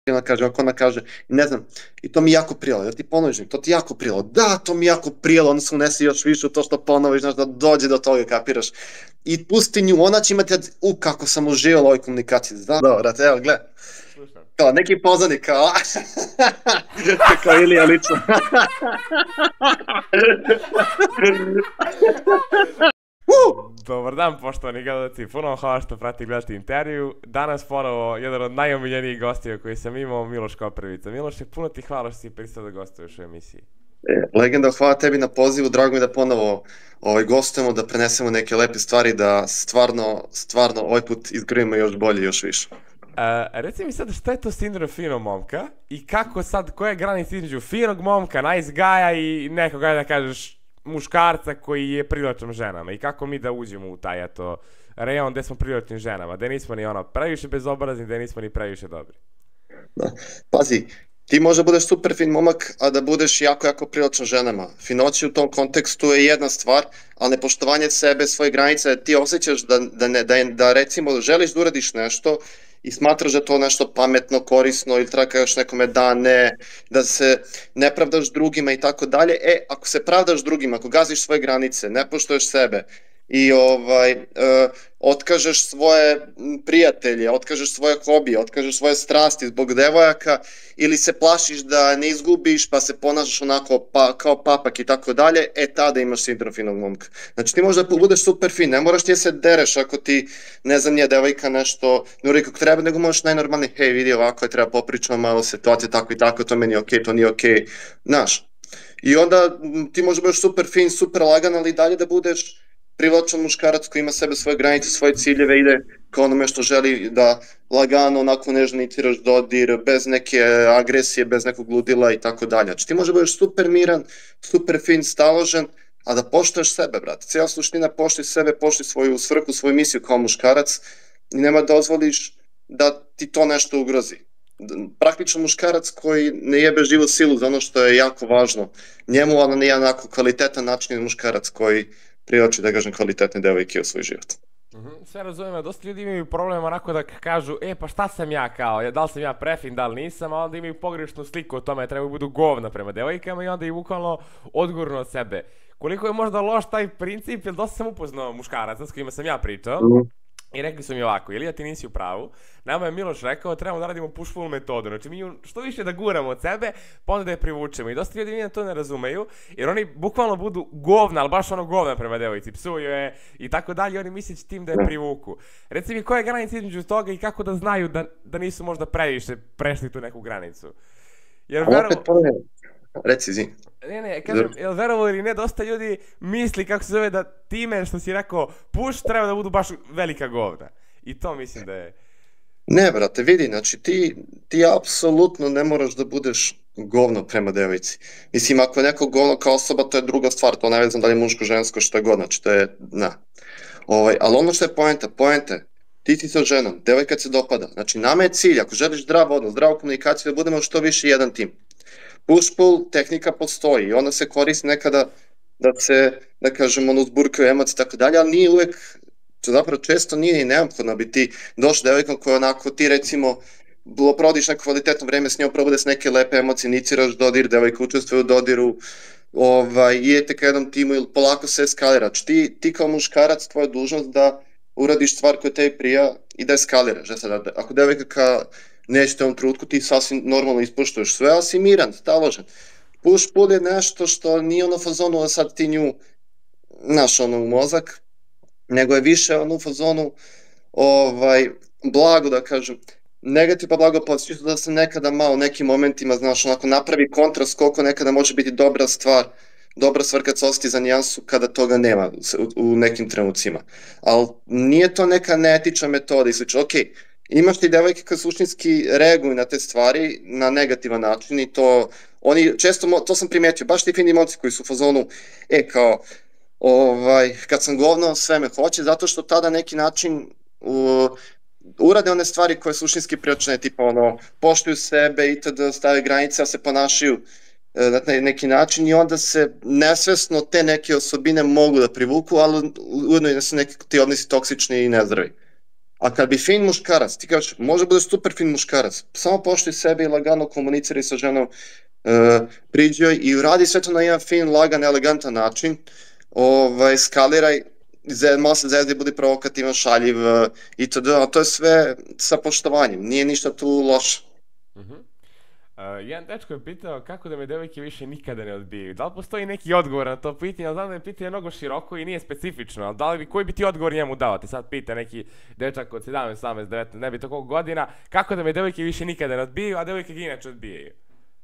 ako ona kaže, ne znam, i to mi jako prijelo, ja ti ponoviš, to ti jako prijelo, da, to mi jako prijelo, onda se unesi još više u to što ponoviš, znaš, da dođe do toga, kapiraš. I pusti nju, ona će imati, kako sam uživao u ovoj komunikaciji, dobro, evo, gledaj. Kao, neki poznanik, kao Ilija lično. Dobar dan, poštovani gledalci, puno vam hvala što pratite i gledate intervju. Danas ponovo jedan od najomiljenijih gostija koji sam imao, Miloš Koprivica. Miloše, puno ti hvala što si pristao da gostuješ u emisiji. Legenda, hvala tebi na pozivu, drago mi da ponovo gostujemo, da prenesemo neke lepe stvari, da stvarno ovaj put izgrivimo još bolje, još više. Reci mi sad šta je to sindrom finog momka i kako sad, koja je granica između finog momka, nice guy-a i nekog, da kažeš, muškarca koji je privlačan ženama i kako mi da uđemo u taj rejon gde smo privlačni ženama, gde nismo ni previše bezobrazni, gde nismo ni previše dobri. Da, pazi, ti možda budeš super fin momak, a da budeš jako privlačan ženama. Finoći u tom kontekstu je jedna stvar, ali nepoštovanje sebe, svoje granice, ti osjećaš da recimo želiš da uradiš nešto i smatraš da je to nešto pametno, korisno ili treba kažeš nekome da ne, da se ne pravdaš drugima i tako dalje. Ako se pravdaš drugima, ako gaziš svoje granice, ne poštuješ sebe i otkažeš svoje prijatelje, otkažeš svoje hobije, otkažeš svoje strasti zbog devojaka ili se plašiš da ne izgubiš pa se ponašaš onako kao papak i tako dalje, tada imaš sindrom finog momka. Znači ti možda budeš super fin, ne moraš ti se dereš ako ti, ne znam, nije devojka nešto ne uri kako treba, nego možeš najnormalnije, hej vidi ovako je, treba popričati malo situacije tako i tako, to meni je okej, to nije okej, znaš. I onda ti možda budeš super fin, super lagan, ali dalje da budeš privlačan muškarac koji ima sebe svoje granice, svoje ciljeve, ide kao onome što želi da lagano, onako nežno iniciraš dodir, bez neke agresije, bez nekog ludila i tako dalje. Znači ti možda budeš super miran, super fin, staložen, a da poštuješ sebe, brate. Cijela suština, poštuj sebe, poštuj svoju svrhu, svoju misiju kao muškarac i nema dozvoliš da ti to nešto ugrozi. Praktičan muškarac koji ne jebe živu silu za ono što je jako važno. Njemu ono nije onako kvalitetan način muškarac koji privlači, da kažem, kvalitetne devojke u svoj život. Sve razumijem, dosta ljudi imaju problem onako da kažu, pa šta sam ja kao, da li sam ja prefin, da li nisam, a onda imaju pogrešnu sliku o tome, trebaju budu govna prema devojkama i onda ih bukvalno odgurnu od sebe. Koliko je možda loš taj princip, jer dosta sam upoznao muškaraca s kojima sam ja pričao, i rekli su mi ovako, Ilija ti nisi u pravu, nama je Miloš rekao trebamo da radimo push-pull metodu, znači mi što više da guramo od sebe, pa onda da je privučemo i dosta ljudi to ne razumeju, jer oni bukvalno budu govna, ali baš ono govna prema devojci, psuju je i tako dalje, oni misleći tim da je privuku. Reci mi koja je granica između toga i kako da znaju da nisu možda previše prešli tu neku granicu? Jer Reci, zi. Ne, kažem, jel verovo ili ne, dosta ljudi misli, kako se zove, da time što si rekao push treba da budu baš velika govna. I to mislim da je... Ne, brate, vidi, znači ti apsolutno ne moraš da budeš govno prema devojci. Mislim, ako je neko govno kao osoba, to je druga stvar, to ne znam da li je muško, žensko, što je god, znači to je, ali ono što je poenta, ti si sa ženom, devojka se dopada, znači nama je cilj, ako želiš zdrav odnos, zdravu komunikaciju, da budemo što više jedan tim. Push-pull tehnika postoji i ona se koristi nekada da se, da kažemo, uzburkaju emocije i tako dalje, ali nije uvek, zapravo često nije i neophodno bi ti došao devojkom koja onako ti recimo provodiš neko kvalitetno vreme s njom, probude s neke lepe emocije, iniciraš dodir, devojka učestvuje u dodiru, idete ka jednom timu ili polako se eskalira. Ti kao muškarac, tvoja dužnost da uradiš stvar koja tebi prija i da eskaliraš. Ako devojka nećete u ovom trutku, ti sasvim normalno ispoštuješ sve, ali si miran, staložen. Push-pull je nešto što nije ono fazonu da sad ti nju naš u mozak, nego je više ono u fazonu blago, da kažem, negativno blago pozitivno, da se nekada malo u nekim momentima, znaš, onako napravi kontrast koliko nekada može biti dobra stvar kad se osjeti za nijansu kada toga nema u nekim trenucima. Ali nije to neka neetična metoda i slično. Okej, imaš ti devojke koje suštinski reaguju na te stvari na negativan način i to, oni često, to sam primetio, baš ti fini momci koji su u fazonu, kao, kad sam govno, sve me hoće, zato što tada neki način urade one stvari koje suštinski priočne, tipa poštuju sebe i da stave granice, a se ponašaju na neki način i onda se nesvesno te neke osobine mogu da privuku, ali ujedno i da su neki ti odnosi toksični i nezdravi. A kad bi fin muškarac, ti kažeš, može bude super fin muškarac, samo poštuj sebe i lagano komuniciraj sa ženom, priđi joj i uradi sve to na jedan fin, lagan, elegantan način, skaliraj, malo se zezdi, budi provokativan, šaljiv itd. A to je sve sa poštovanjem, nije ništa tu loše. Jedan dečko je pitao kako da me devojke više nikada ne odbijaju. Da li postoji neki odgovor na to pitanje? Ali znam da je pitanje mnogo široko i nije specifično. Ali koji bi ti odgovor njemu dao? Ti sad pita neki dečak od 17, 18, 19, ne bi to koliko godina. Kako da me devojke više nikada ne odbijaju, a devojke ga inače odbijaju?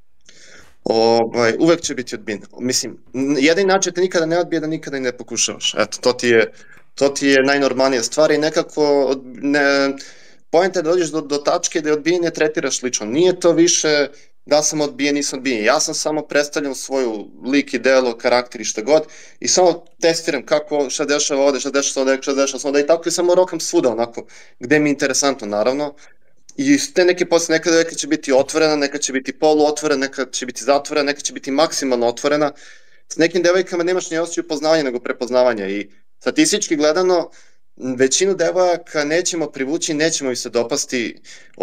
Uvek će biti odbijen. Mislim, jedin način te nikada ne odbije da nikada i ne pokušavaš. Eto, to ti je najnormalnija stvar i nekako poenta je da dođeš do tačke da je odbijenje tretiraš lično. Nije to više da sam odbijen, nisam odbijen. Ja sam samo predstavljam svoju lik i delo, karakter i šta god i samo testiram šta dešava ovde, šta dešava ovde i tako i samo rokam svuda onako, gde mi je interesantno naravno. I te neke posle, neka će biti otvorena, neka će biti poluotvorena, neka će biti zatvorena, neka će biti maksimalno otvorena. S nekim devojkama nemaš ni osjećaj upoznavanja nego prepoznavanja i statistički gledano većinu devojaka nećemo privući, nećemo ih se dopasti,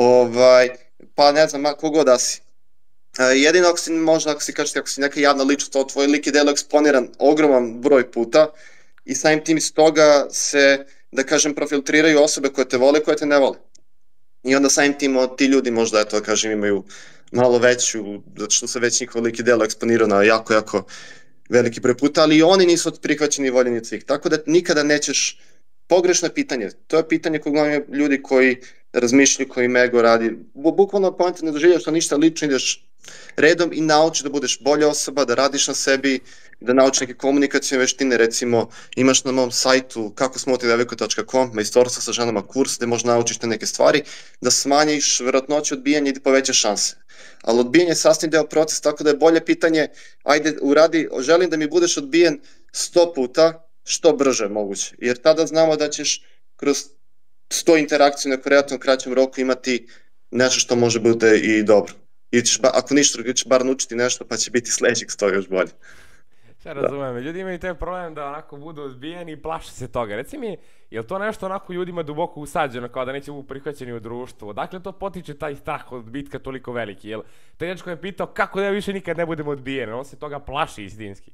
pa ne znam, kogod da si. Jedino ako si, možda ako si kažete, ako si neka javna ličnost, tvoj lik i delo eksponiran ogroman broj puta i samim tim iz toga se, da kažem, profiltriraju osobe koje te vole i koje te ne vole. I onda samim tim ti ljudi možda, eto da kažem, imaju malo veću, zato što se već njihov lik i delo eksponirao na jako veliki broj puta, ali i oni nisu prihvaćeni i voljeni od svih. Tako da nikada nećeš, pogrešno je pitanje, to je pitanje koje uglavnom ljudi koji razmišljaju, koji ego radi, bukvalno poenta ne doživljaš na ništa lično, ideš redom i naučiš da budeš bolja osoba, da radiš na sebi, da naučiš neke komunikacijne veštine, recimo imaš na mom sajtu kakosmotivdevojko.com, majstorstvo sa ženama kurs, gde možeš naučiš te neke stvari, da smanjiš verovatnoću odbijanja i da povećaš šanse. Ali odbijanje je sasvim deo procesa, tako da je bolje pitanje, ajde uradi, želim da mi budeš odbijen 100 puta, što brže moguće, jer tada znamo da ćeš kroz 100 interakciju na relativno kraćem roku imati nešto što može bude i dobro. I ako ništa drugo, ćeš bar naučiti nešto pa će biti sledećeg 100 još bolje. Šta razumem, ljudi imaju taj problem da onako budu odbijeni i plaše se toga. Reci mi, je li to nešto onako ljudima duboko usađeno kao da neće budu prihvaćeni u društvu? Odakle to potiče taj strah od odbitka toliko veliki? Jel taj dečko je pitao kako da više nikad ne budemo odbijeni, on se toga plaši istinski.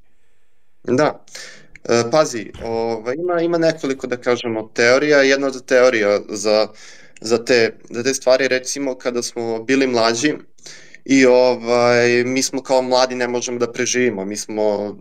Da. Pazi, ima nekoliko, da kažemo, teorija. Jedna od teorija za te stvari, recimo, kada smo bili mlađi i mi smo kao mladi ne možemo da preživimo, mi smo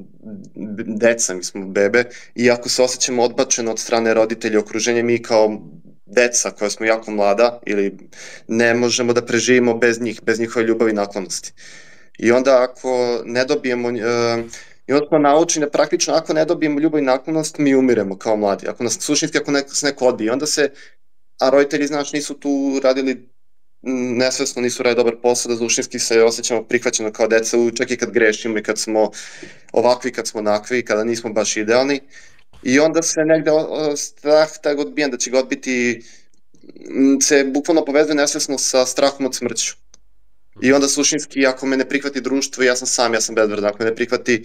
deca, mi smo bebe i ako se osjećamo odbačeno od strane roditelja i okruženja, mi kao deca koja smo jako mlada ili ne možemo da preživimo bez njih, bez njihove ljubavi i naklonosti. I onda ako ne dobijemo... I onda smo naučeni da praktično ako ne dobijemo ljubav i naklonost, mi umiremo kao mladi. Ako nas suštinski, ako nas neko odbije, onda se, a roditelji, znaš, nisu tu radili nesvesno, nisu radili dobar posao, da suštinski se osjećamo prihvaćeno kao deca, čak i kad grešimo i kad smo ovakvi, kad smo onakvi, kada nismo baš idealni. I onda se negde strah taj odbijen, da će ga odbiti, se bukvalno povezuje nesvesno sa strahom od smrću. I onda suštinski, ako me ne prihvati društvo, ja sam bezvredan, ako me ne prihvati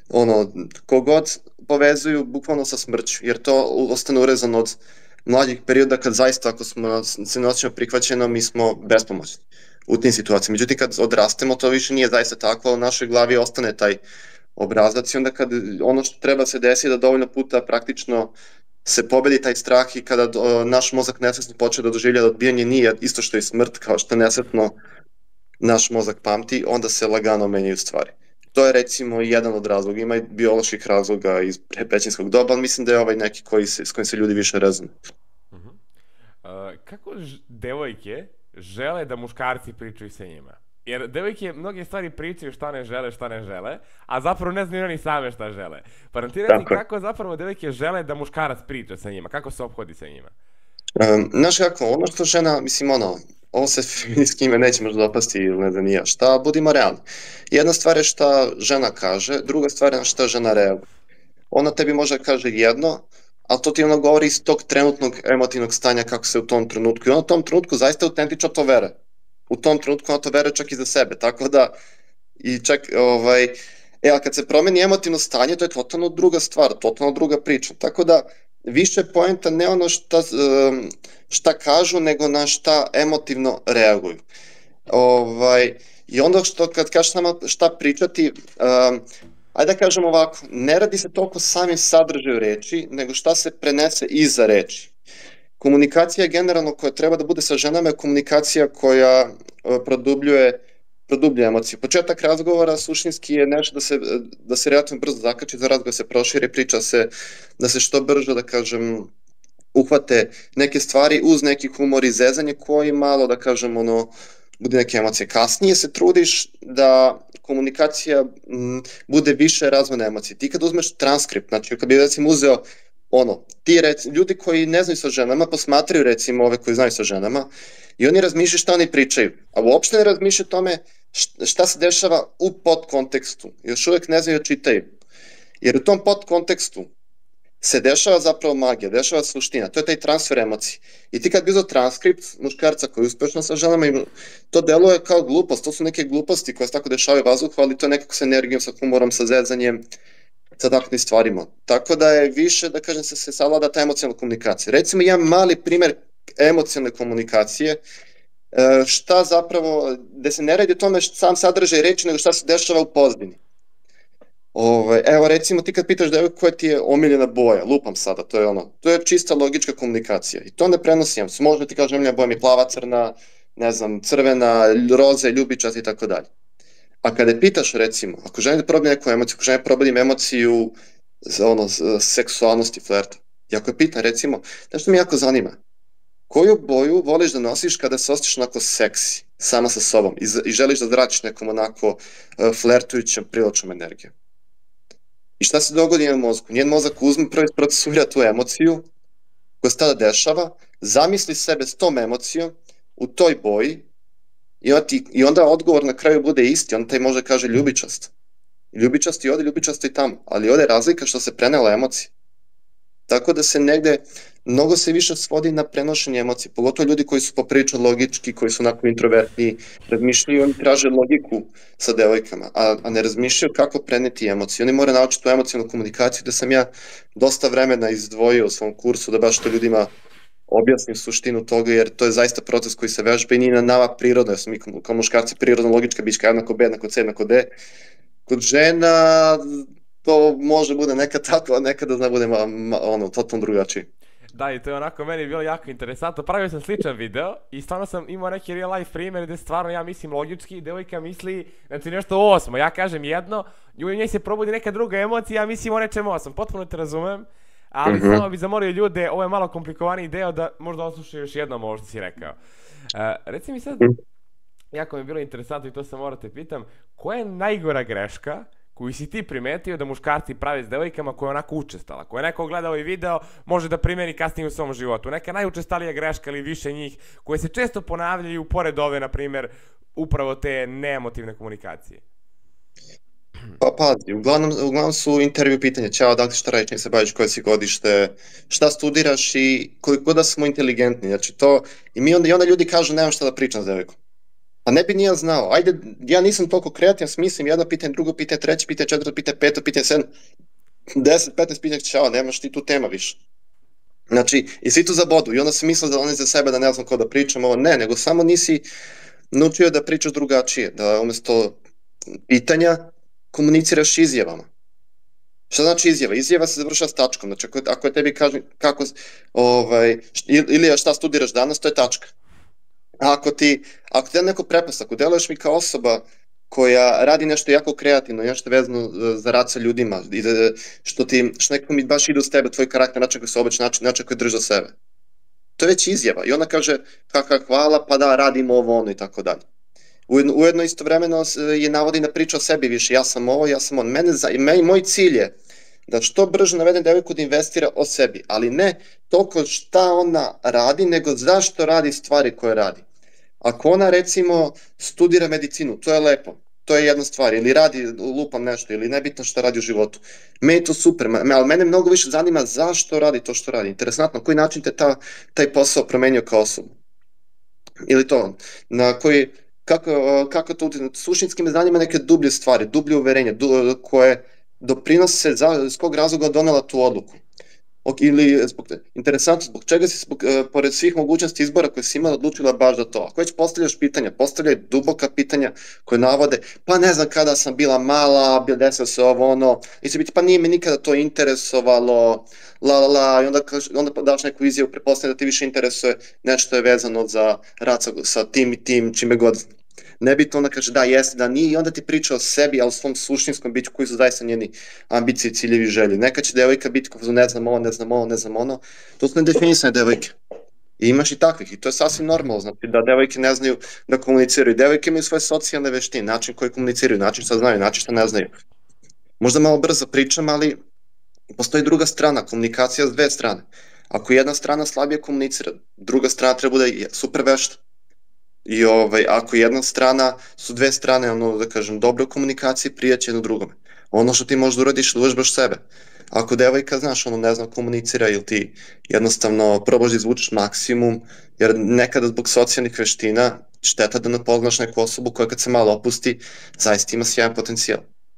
kogod povezuju bukvalno sa smrću, jer to ostane urezano od mlađih perioda kad zaista ako se ne osjećamo prihvaćeno, mi smo bespomoćni u tim situacijama. Međutim, kad odrastemo, to više nije zaista tako, ali u našoj glavi ostane taj obrazac i onda kad ono što treba se desi da dovoljno puta praktično se pobedi taj strah i kada naš mozak nesvesno počne da doživlja da odbijanje nije isto što i smrt, kao što nesvetno naš mozak pamti, onda se lagano menjaju stvari. To je recimo jedan od razloga, ima i bioloških razloga iz pećinskog doba, ali mislim da je ovaj neki s kojim se ljudi više razume. Kako devojke žele da muškarci pričaju sa njima? Jer devojke mnoge stvari pričaju šta ne žele, a zapravo ne znaju oni same šta žele. Pa nam ti reci kako zapravo devojke žele da muškarac priča sa njima, kako se ophodi sa njima? Znaš kako, ono što žena, mislim ovo se feministki ime neće možda dopasti ili ne znam nija šta, budimo realni. Jedna stvar je šta žena kaže, druga stvar je šta žena reaguje. Ona tebi može kaže jedno, ali to ti ono govori iz tog trenutnog emotivnog stanja kako se u tom trenutku. I ona u tom trenutku zaista autentično to vere. U tom trenutku ona to vere čak i za sebe, tako da i čak, a kad se promeni emotivno stanje, to je totalno druga stvar, totalno druga priča. Tako da više poenta ne ono šta kažu, nego na šta emotivno reaguju. I onda kad kažeš nama šta pričati, ajde da kažem ovako, ne radi se toliko samim sadržaju reči, nego šta se prenese iza reči. Komunikacija generalno koja treba da bude sa ženama je komunikacija koja produbljuje emociju. Početak razgovora suštinski je nešto da se relativno brzo zakači za razgovor, se proširi, priča se, da se što brže, da kažem, uhvate neke stvari uz neki humor i zezanje koji malo, da kažem, bude neke emocije. Kasnije se trudiš da komunikacija bude više razmena emocije. Ti kad uzmeš transkript, znači kad bi recimo uzeo ljudi koji ne znaju sa ženama, posmatraju recimo ove koji znaju sa ženama i oni razmišljaju šta oni pričaju, a uopšte ne razmišljaju tome šta se dešava u podkontekstu. Još uvek ne znaju da čitaju. Jer u tom podkontekstu se dešava zapravo magija, dešava suština, to je taj transfer emocije. I ti kad bi uzeo transkript muškarca koji je uspešno sa ženama, to deluje kao glupost, to su neke gluposti koje se tako dešavaju vazduhu, ali to je nekako sa energijom, sa humorom, sa zezanjem, sa takvim stvarima. Tako da je više, da kažem, se savlada ta emocionalna komunikacija. Recimo, jedan mali primer emocionalne komunikacije, šta zapravo, gde se ne radi o tome sam sadržaj reči, nego šta se dešava u pozadini. Evo recimo ti kad pitaš devojku koja ti je omiljena boja, lupam sada, to je čista logička komunikacija i to ne prenosim, možda ti kažem omiljena boja mi je plava, crna, ne znam, crvena, roze, ljubičast i tako dalje. A kada pitaš recimo, ako želim da probadim neku emociju, ako želim da probadim emociju seksualnosti, flerta, i ako je pitan recimo, nešto mi jako zanima, koju boju voliš da nosiš kada se osjećaš onako seksi, sama sa sobom i želiš da zračiš nekom onako flertujućom, privlačnom energijom? I šta se dogodi njen mozgu? Njen mozak uzme, prvo procesura tu emociju koja se tada dešava, zamisli sebe s tom emocijom u toj boji i onda odgovor na kraju bude isti, onda taj može kaže ljubičast. Ljubičast i ovde, ljubičast i tamo, ali ovde je razlika što se prenela emocija. Tako da se negde, mnogo se više svodi na prenošenje emocije, pogotovo ljudi koji su poprilično logički, koji su onako introvertni, razmišljaju, oni traže logiku sa devojkama, a ne razmišljaju kako preneti emocije. Oni moraju naučiti tu emocionalnu komunikaciju, da sam ja dosta vremena izdvojio u svom kursu, da baš to ljudima objasnim suštinu toga, jer to je zaista proces koji se vežba i nije na nama prirodno, jer smo mi kao muškarci prirodno logička bićka, jednako B, jednako C, jednako D. Kod žena to može bude nekad tako, a nekada zna bude totalno drugačiji. Da, i to je onako meni bilo jako interesantno. Pravio sam sličan video i stvarno sam imao neki real life primjer gde stvarno ja mislim logički, devojka misli, znači nešto osmo, ja kažem jedno, i u njej se probudi neka druga emocija, ja mislim o nečem osam, potpuno te razumem, ali samo bi zamolio ljude, ovo je malo komplikovaniji deo da možda oslušaju još jednom ovo što si rekao. Reci mi sad, jako mi je bilo interesantno i to se morate pitam, koja je najgora greška koju si ti primetio da muškarci prave s devojkama koja je onako učestala, koja je neko gledao i video, može da primeni kasnije u svom životu. Neka najučestalija greška ili više njih, koje se često ponavljaju pored ove, na primjer, upravo te neemotivne komunikacije. Pa pazi, uglavnom su intervju pitanja, ćao, da li šta radiš, čim se baviš, koje si godište, šta studiraš i koliko da smo inteligentni, znači to, i onda ljudi kažu nemam šta da pričam s devojkom. Pa ne bi ni ja znao, ajde, ja nisam toliko kreativan, smislim jedno pitanje, drugo pitanje, treće pitanje, četvrto pitanje, peto pitanje, 7, 10, 15 pitanja, ćao, nemaš ti tu tema više. Znači, i svi tu zabodu, i onda se misle da oni za sebe da ne znam ko da pričam, ovo ne, nego samo nisi naučio da pričaš drugačije, da umesto pitanja komuniciraš izjavama. Šta znači izjava? Izjava se završava s tačkom, znači ako je tebi kaže kako, ili šta studiraš danas, to je tačka. Ako ti da neko prepast, ako deluješ mi kao osoba koja radi nešto jako kreativno, nešto vezano za rad sa ljudima, što neko mi baš ide uz tebe, tvoj karakter, način koji se obeća, način koji drži za sebe. To je već izjava i ona kaže hvala, pa da, radimo ovo, ono i tako dalje. Ujedno istovremeno je navodi na priču o sebi više, ja sam ovo, ja sam on. Moj cilj je da što brže navedem devojku da investira o sebi, ali ne toliko šta ona radi, nego zašto radi stvari koje radi. Ako ona recimo studira medicinu, to je lepo, to je jedna stvar, ili radi, lupam nešto, ili nebitno što radi u životu. Meni je to super, ali mene mnogo više zanima zašto radi to što radi. Interesantno, na koji način te taj posao promenio kao osobu. Ili to, na koji, kako to suštinski me zanima neke dublje stvari, dublje uverenja, koje doprinose s kog razloga donela tu odluku. Ili interesantno, zbog čega si pored svih mogućnosti izbora koje si imala odlučila baš za to. Ako već postavljaš pitanja, postavljaj duboka pitanja koje navode, pa ne znam kada sam bila mala, desilo se ovo ono, i će biti pa nije me nikada to interesovalo, i onda daš neku izjavu, pretpostavljam da ti više interesuje nešto je vezano za rad sa tim i tim, čime god. Nebitno onda kaže da jeste, da nije i onda ti priča o sebi, ali o svom suštinskom biću koji su zaista njeni ambicije, ciljevi i želje. Neka će devojka biti kao ne znam ovo, ne znam ovo, ne znam ono. To su nedefinisane devojke. I imaš i takvih i to je sasvim normalno, znači da devojke ne znaju da komuniciraju. Devojke imaju svoje socijalne veštine, način koji komuniciraju, način šta znaju, način šta ne znaju. Možda malo brzo pričam, ali postoji druga strana, komunikacija s dve strane. Ako jedna strana slabije komunicira, druga strana treba da je super vešta. I ako jedna strana, su dve strane, da kažem, dobro u komunikaciji, prijaće jedno drugome. Ono što ti možeš da uradiš, da uvežbaš sebe. Ako devojka, znaš, ne znam, komunicira ili ti jednostavno probaš da izvučeš maksimum, jer nekada zbog socijalnih veština šteta da ne poznaš neku osobu koja kad se malo opusti, zaista ima sjajan potencijal.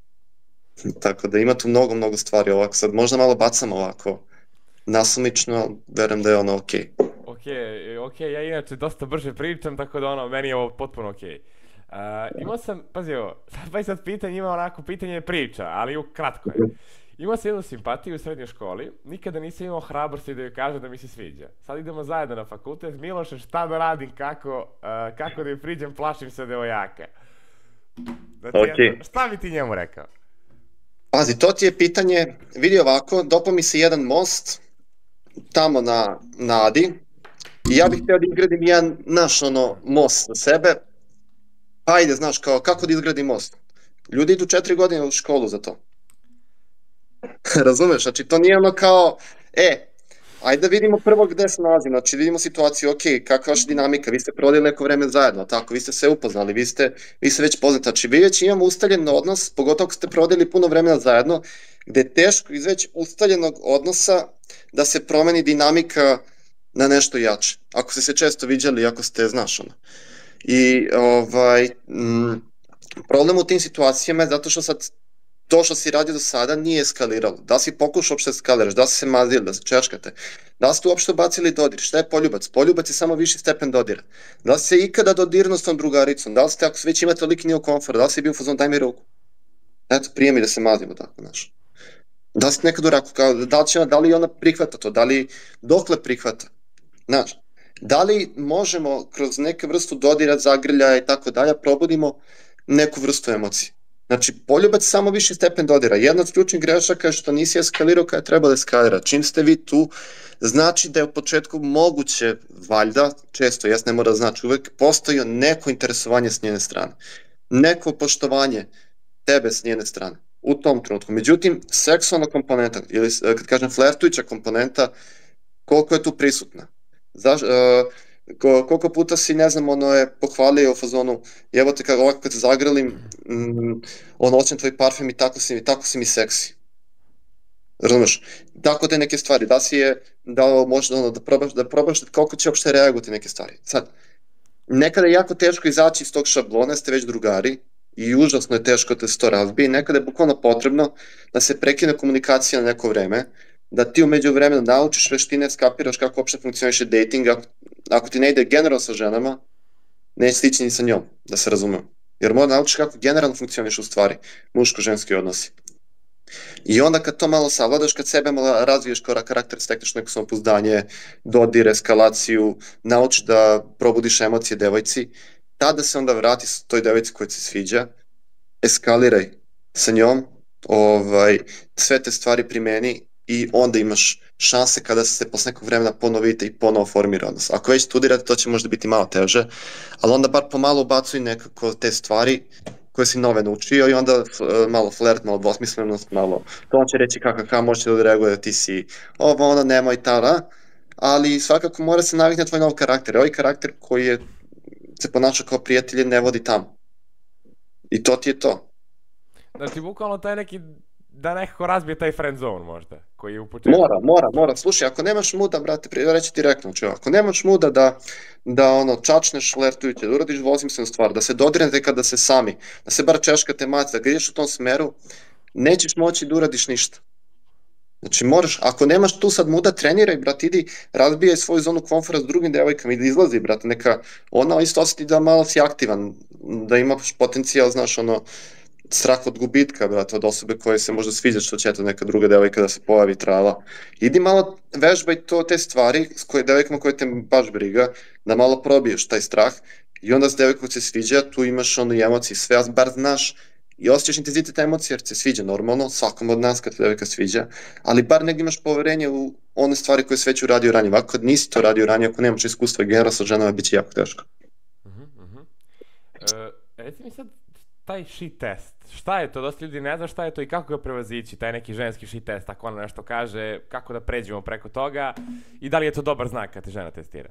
Tako da ima tu mnogo stvari ovako. Sad možda malo bacam ovako nasumično, verujem da je ono okej. Ok, ja inače dosta brže pričam, tako da meni je ovo potpuno okej. Imao sam, pazi ovo, sad pitanje ima onako pitanje priča, ali kratko je. Imao sam jednu simpatiju u srednjoj školi, nikada nisam imao hrabrosti da joj kažem da mi se sviđa. Sad idemo zajedno na fakultet, Miloše, šta da radim, kako da joj priđem, plašim se devojaka. Znači, šta bi ti njemu rekao? Pazi, to ti je pitanje, vidi ovako, dopao mi se jedan most, tamo na Adi, i ja bih htio da izgradim jedan naš most za sebe, pa ajde, znaš, kako da izgradim most? Ljudi idu 4 godine u školu za to. Razumeš, znači to nije kao, ajde da vidimo prvo gde se nalazimo, znači vidimo situaciju, kakva je vaša dinamika, vi ste provodili neko vreme zajedno, tako, vi ste se upoznali, vi ste već poznati, znači vi već imamo ustaljen odnos, pogotovo ako ste provodili puno vremena zajedno, gde je teško iz već ustaljenog odnosa da se promeni dinamika na nešto jače, ako ste se često viđali, ako ste, znaš, I problem u tim situacijama je zato što sad to što si radio do sada nije eskaliralo. Da si pokušao uopšte eskaliraš, da si se mazili, da se češkate, da ste uopšte bacili dodir. Šta je poljubac? Poljubac je samo viši stepen dodira. Da si se ikada dodirnuo s tom drugaricom, da li ste, ako već imate toliki nivo komfora, da li si bio u fazonu daj mi ruku. Eto, prijemi da se mazimo tako, znaš. Da li si nekad u raku, da li ona prihvata to, dokle prihvata, znaš. Da li možemo kroz neke vrstu dodira, zagrljaja i tako dalje, probudimo neku vrstu emocije. Znači, poljubac samo viši stepen dodira. Jedna od ključnih grešaka je što nisi eskalirao kada je trebalo da eskalira. Čim ste vi tu, znači da je u početku moguće, valjda, često, ne mora da znači uvek, postoji neko interesovanje s njene strane. Neko poštovanje tebe s njene strane. U tom trenutku. Međutim, seksualna komponenta, ili kad kažem flertujuća komponenta, koliko je tu prisutna? Koliko puta si, ne znam, je pohvalio u fazonu, evo te kako ovako kad se zagrlim, oćem tvoj parfem i tako si mi seksi. Razumeš? Tako te neke stvari, da možeš da probaš koliko će uopšte reagovati neke stvari. Sad, nekada je jako teško izaći iz tog šablona, ste već drugari i užasno je teško da se to razbije, nekada je bukvalno potrebno da se prekine komunikacija na neko vreme, da ti umeđu vremenu naučiš veštine, skapiraš kako uopšte funkcioniše dating, ako ti ne ide generalno sa ženama, neće stići ni sa njom, da se razumemo. Jer mora naučiš kako generalno funkcioniš u stvari, muško-ženski odnosi. I onda kad to malo savladaš, kad sebe malo razviješ kao karakter, stekneš neko samopouzdanje, dodir, eskalaciju, naučiš da probudiš emocije devojci, tada se onda vrati toj devojci koja ti se sviđa, eskaliraj sa njom, sve te stvari primeni, i onda imaš šanse kada se posle nekog vremena ponovite i ponovo formira odnos. Ako već studirate, to će možda biti malo teže, ali onda bar pomalo ubacuj nekako te stvari koje si nove naučio i onda malo flert, malo dvosmislenost, malo to on će reći kako možete da reaguje da ti si ono, nemoj tada, ali svakako mora se navikne tvoj nov karakter. Ovaj karakter koji se ponaša kao prijatelj ne vodi tamo. I to ti je to. Znači, bukvalno taj neki da nekako razbije taj friend zone možda, koji je u početku. Mora. Slušaj, ako nemaš muda, brate, reći direktno, ako nemaš muda da čačneš flertujuće, da uradiš dvosmislenu stvar, da se dodirnete kada se sami, da se bar češkate mace, da ideš u tom smeru, nećeš moći da uradiš ništa. Znači moraš, ako nemaš tu sad muda, treniraj, brat, idi, razbijaj svoju zonu komfora s drugim devojkama, idi izlazi, brat, neka ona isto osjeti da malo si aktivan, da imaš potencijal, znaš, ono, strah od gubitka, brate, od osobe koje se možda sviđa što će to neka druga devojka da se pojavi trala. Idi malo vežbaj te stvari s koje devojkama koje te baš briga, da malo probiješ taj strah i onda s devojkom se sviđa, tu imaš ono i emocije, sve, a bar znaš i osjećaš intenzitet emocije jer se sviđa normalno, svakom od nas kad se devojka sviđa, ali bar negdje imaš poverenje u one stvari koje si već uradio ranije. Ovako kad nisi to radio ranije, ako nemaš iskustva i generalno sa ženama, bit će jako teško. Reci mi sad, taj shit test, šta je to? Dosta ljudi ne zna šta je to i kako ga prevazići, taj neki ženski shit test, ako ona nešto kaže, kako da pređemo preko toga i da li je to dobar znak kad te žena testira?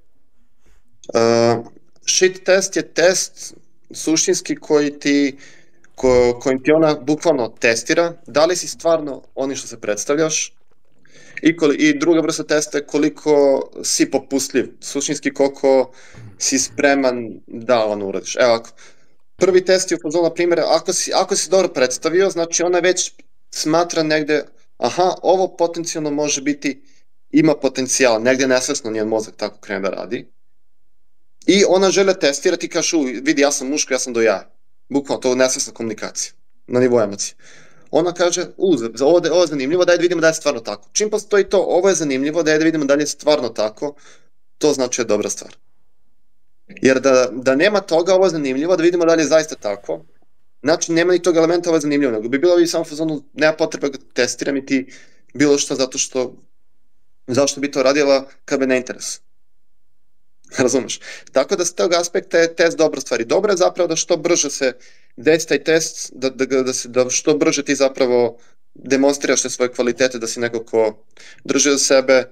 Shit test je test suštinski kojim ti ona bukvalno testira da li si stvarno oni što se predstavljaš i druga vrsta testa je koliko si popustljiv, suštinski koliko si spreman da ono uradiš. Evo ako, prvi test je u fazonu, na primjer, ako si dobro predstavio, znači ona već smatra negde, aha, ovo potencijalno može biti, ima potencijal, negde nesvesno njen mozak tako krene da radi. I ona žele testirati i kaže, vidi, ja sam muško, ja sam do jaja. Bukvalno, to je nesvesna komunikacija, na nivou emocije. Ona kaže, ovo je zanimljivo, daj da vidimo da je stvarno tako. Čim postoji to, ovo je zanimljivo, daj da vidimo da li je stvarno tako, to znači je dobra stvar. Jer da nema toga, ovo je zanimljivo, da vidimo da li je zaista tako, znači nema ni tog elementa ovo je zanimljivo, nego bi bilo bi samo fazonu, nema potreba da testiram i ti bilo što zato što, zašto bi to radila kad me ne interesuje. Razumeš? Tako da s tog aspekta je test dobra stvar i dobro je zapravo da što brže se desi taj test, da što brže ti zapravo demonstriraš te svoje kvalitete, da si neko ko drži za sebe,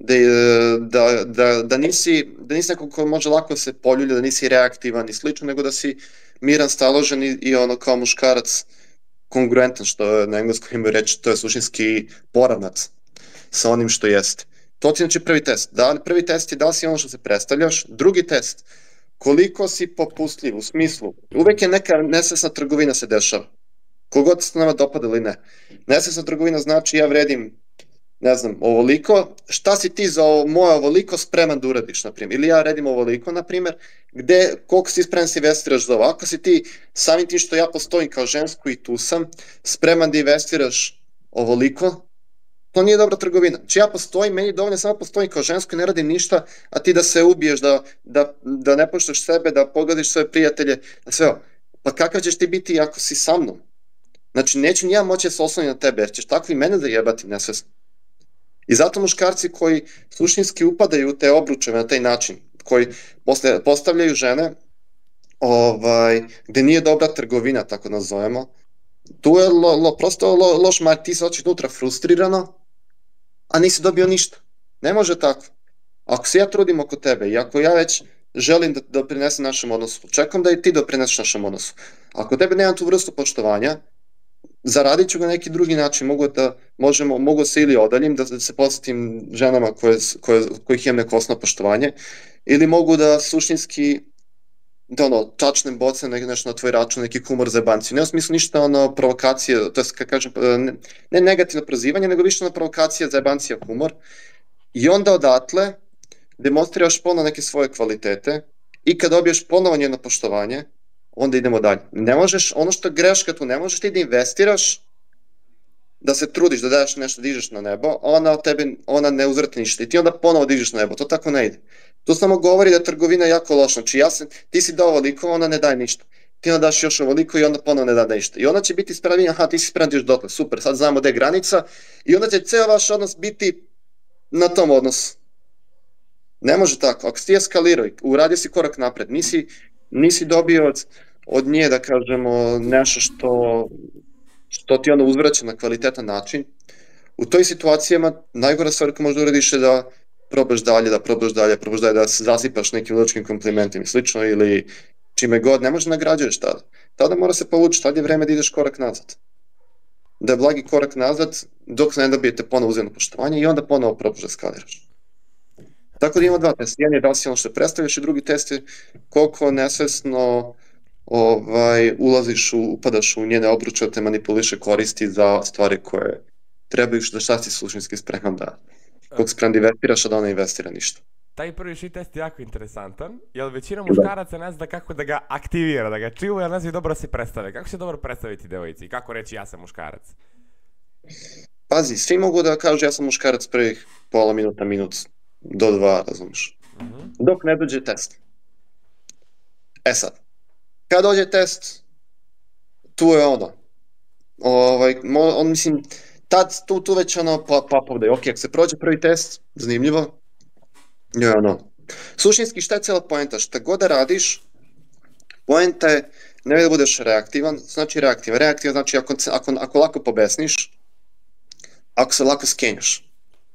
da nisi neko ko može lako se poljulja, da nisi reaktivan i slično, nego da si miran, staložen i ono kao muškarac kongruentan, što na engleskom imaju reći, to je suštinski poravnac sa onim što jeste. To ti znači prvi test. Prvi test je da li si ono što se predstavljaš. Drugi test, koliko si popustljiv, u smislu, uvek je neka nesvesna trgovina se dešava. Kogod se nama dopada ili ne. Nesvesna trgovina znači ja vredim, ne znam, ovoliko, šta si ti za moje ovoliko spreman da uradiš, na primjer. Ili ja redim ovoliko, na primjer, koliko si spreman da investiraš za ovo. Ako si ti, samim tim što ja postojim kao žensko i tu sam, spreman da investiraš ovoliko, to nije dobra trgovina. Znači ja postojim, meni dovoljno samo postojim kao žensko i ne radim ništa, a ti da se ubiješ, da ne poštaš sebe, da pogodiš svoje prijatelje, da sve ovo. Pa kakav ćeš ti biti ako si sa mnom? Znači neću ni ja moći da se oslonim na tebe, jer ćeš tako i mene zajebati nesvesno. I zato muškarci koji suštinski upadaju u te obručeve na taj način, koji postavljaju žene, gde nije dobra trgovina, tako nazovemo, tu je prosto loš mark, ti se hoćeš unutra frustrirano, a nisi dobio ništa. Ne može tako. Ako se ja trudim oko tebe i ako ja već želim da doprinesem našem odnosu, čekam da i ti doprineseš našem odnosu. Ako tebe nemam tu vrstu poštovanja, zaradit ću ga na neki drugi način, mogu se ili odaljim, da se posvetim ženama kojih imam neko osnovno poštovanje, ili mogu da suštinski čačnem bocem nešto na tvoj račun, neki humor za jebanciju. Ne u smislu ništa provokacije, to je, kad kažem, ne negativno prozivanje, nego više provokacija za jebancija humor. I onda odatle demonstriraš ponovno neke svoje kvalitete i kad dobiješ ponovo njeno poštovanje, onda idemo dalje. Ne možeš, ono što je greška tu, ne možeš ti da investiraš, da se trudiš, da daješ nešto, dižeš na nebo, ona ne uzvrti ništa i ti onda ponovo dižeš na nebo, to tako ne ide. To samo govori da je trgovina jako loša, znači ti si dao ovoliko, ona ne daje ništa. Ti onda daš još ovoliko i onda ponovo ne daje ništa. I onda će biti spreman, aha, ti si spreman da ideš dotle, super, sad znamo gde je granica i onda će ceo vaš odnos biti na tom odnosu. Ne može tako, ako si ti eskalirao, uradio si korak napred, nisi dobio od nje, da kažemo, nešto što ti onda uzvraća na kvalitetan način, u toj situacijama najgora stvar koju možda uradiš je da probaš dalje, da se zasipaš nekim ludačkim komplimentima i slično, ili čime god, ne možeš nagrađuješ tada. Tada mora se povući, tada je vreme da ideš korak nazad. Da je blagi korak nazad, dok ne dobijete ponovo uzemno poštovanje i onda ponovo probaš da eskaliraš. Tako da ima dva testa, jedan je da li si ono što predstavljaš i drugi test je koliko nesvesno upadaš u njene obruče, te manipuliše, koristi za stvari koje treba da šta si suštinski spreman da, koliko spreman da investiraš, a da ona investira ništa. Taj prvi shit test je jako interesantan, jer većina muškaraca ne zna kako da ga aktivira, da ga čuva, jer ne zna dobro da se predstave. Kako se dobro predstaviti devojci i kako reći ja sam muškarac? Pazi, svi mogu da kažu ja sam muškarac prvih pola minuta, minut do 2, razumiješ. Dok ne dođe test. E sad, kad dođe test, tu je ono. Mislim, tad tu već ono papovda je, ok, ako se prođe prvi test, zanimljivo, je ono. Suštinski šta je cijela poenta? Šta god da radiš, poenta je ne da budeš reaktivan, znači reaktivan. Reaktivan znači ako lako pobesniš, ako se lako skenjaš.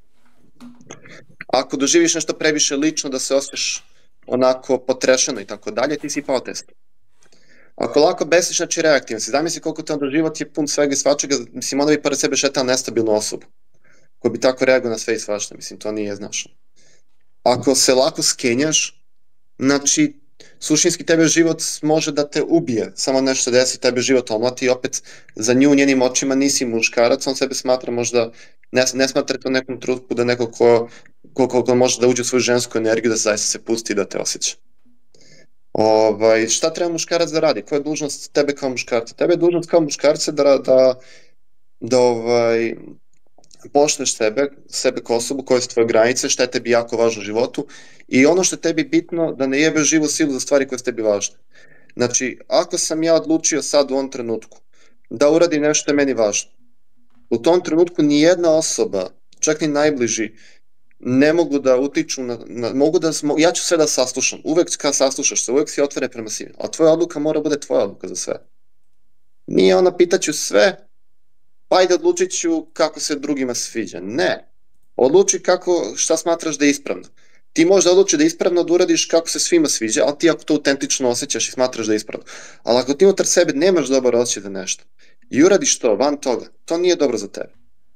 Ako doživiš nešto previše lično da se osjećaš onako potrešeno i tako dalje, ti si pao test. Ako lako besniš, znači reaktivan si. Zamisli koliko te onda život je pun svega i svačega, mislim, onda bi pored sebe šetao nestabilnu osobu koja bi tako reagovao na sve i svašta, mislim, to nije znaš. Ako se lako skenjaš, znači, suštinski tebe život može da te ubije, samo nešto se desi, tebe život omlati i opet za nju u njenim očima nisi muškarac, on sebe smatra možda, ne smatra to nekom trenutku da neko ko može da uđe u svoju žensku energiju, da zaista se pusti i da te osjeća. Šta treba muškarac da radi? Koja je dužnost tebe kao muškarca? Tebe je dužnost kao muškarca da poštuješ sebe kao osobu, koje su tvoje granice, šta je tebi jako važno u životu i ono što je tebi bitno, da ne jebeš živu silu za stvari koje su tebi važne. Znači, ako sam ja odlučio sad u ovom trenutku da uradim nešto što je meni važno, u tom trenutku nijedna osoba, čak ni najbliži, ne mogu da utiču ja ću sve da saslušam, uvek kad saslušaš se, uvek si otvoren prema svima, a tvoja odluka mora bude tvoja odluka za sve. Nije ona pitaću sve, pa ajde odlučit ću kako se drugima sviđa. Ne. Odluči šta smatraš da je ispravno. Ti možda odluči da je ispravno da uradiš kako se svima sviđa, ali ti ako to autentično osjećaš i smatraš da je ispravno. Ali ako ti unutar sebe nemaš dobar osjećaj za nešto i uradiš to van toga, to nije dobro za tebe.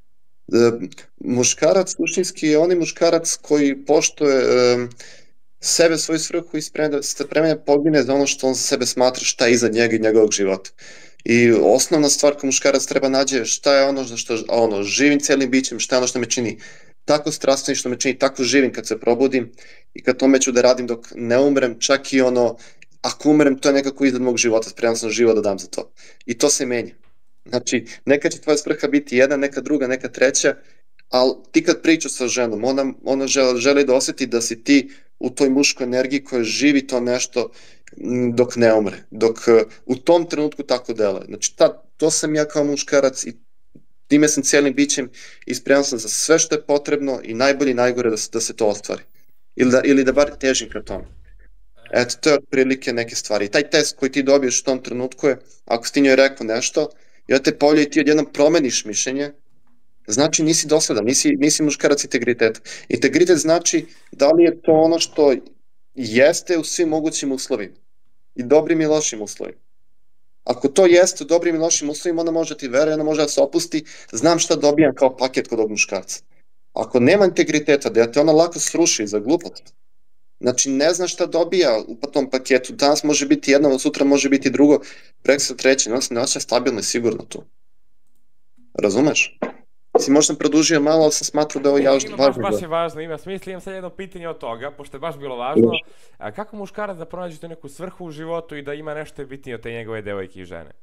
Muškarac, suštinski je onaj muškarac koji poštuje sebe, svoju svrhu i spreman pogine za ono što on za sebe smatra šta je iza njega i njegovog života. I osnovna stvar kao muškarac treba nađe šta je ono živim celim bićem, šta je ono što me čini tako strastvenim, što me čini tako živim kad se probudim i kad tome ću da radim dok ne umrem, čak i ako umrem, to je nekako iznad mog života, spreman sam život da dam za to. I to se menja. Znači, nekad će tvoja svrha biti jedna, neka druga, neka treća, ali ti kad pričaš sa ženom, ona želi da osjeti da si ti u toj muškoj energiji koja živi to nešto dok ne umre, dok u tom trenutku tako deluje. Znači, to sam ja kao muškarac i time sam cijelim bićem i spreman sam za sve što je potrebno i najbolje i najgore da se to ostvari. Ili da bar težim ka tome. Eto, to je otprilike neke stvari. I taj test koji ti dobiješ u tom trenutku je, ako si ti njoj rekao nešto, i onda te povlja i ti odjednom promeniš mišljenje, znači nisi dosledan, nisi muškarac integriteta. Integritet znači da li je to ono što jeste u svim mogućim uslovima. I dobrim i lošim uslovima. Ako to jeste u dobrim i lošim uslovima, onda može ti veruje, onda može da se opusti, znam šta dobijam kao paket kod ovog muškarca. Ako nema integriteta, da te ona lako sruši za glupost, znači ne zna šta dobija u tom paketu, danas može biti jedno, sutra može biti drugo, prekstra treće, on se ne osjeća stabilno i sigurno tu. Razumeš? Možda sam produžio malo, ali sam smatrao da ovo je važno. Baš je važno, ima smisla. Imam sad jedno pitanje od toga, pošto je baš bilo važno. Kako muškarac da pronađe tu neku svrhu u životu i da ima nešto bitnije od te njegove devojke i žene?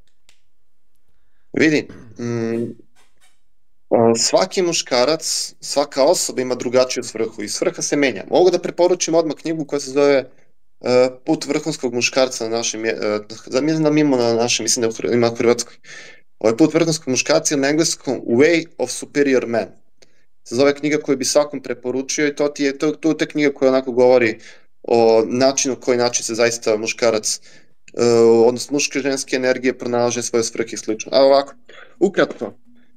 Vidi, svaki muškarac, svaka osoba ima drugačiju svrhu i svrha se menja. Mogu da preporučim odmah knjigu koja se zove Put vrhunskog muškarca na našem, mislim da mimo na našem, mislim da ima u Hrvatskoj. Ovaj Put vrhunskog muškarca je na engleskom Way of Superior Man. Se zove knjiga koju bi svakom preporučio i to je te knjiga koja onako govori o načinu koji način se zaista muškarac, odnosno muške i ženske energije pronalaže svoje svrhe i slično. A ovako, ukratko,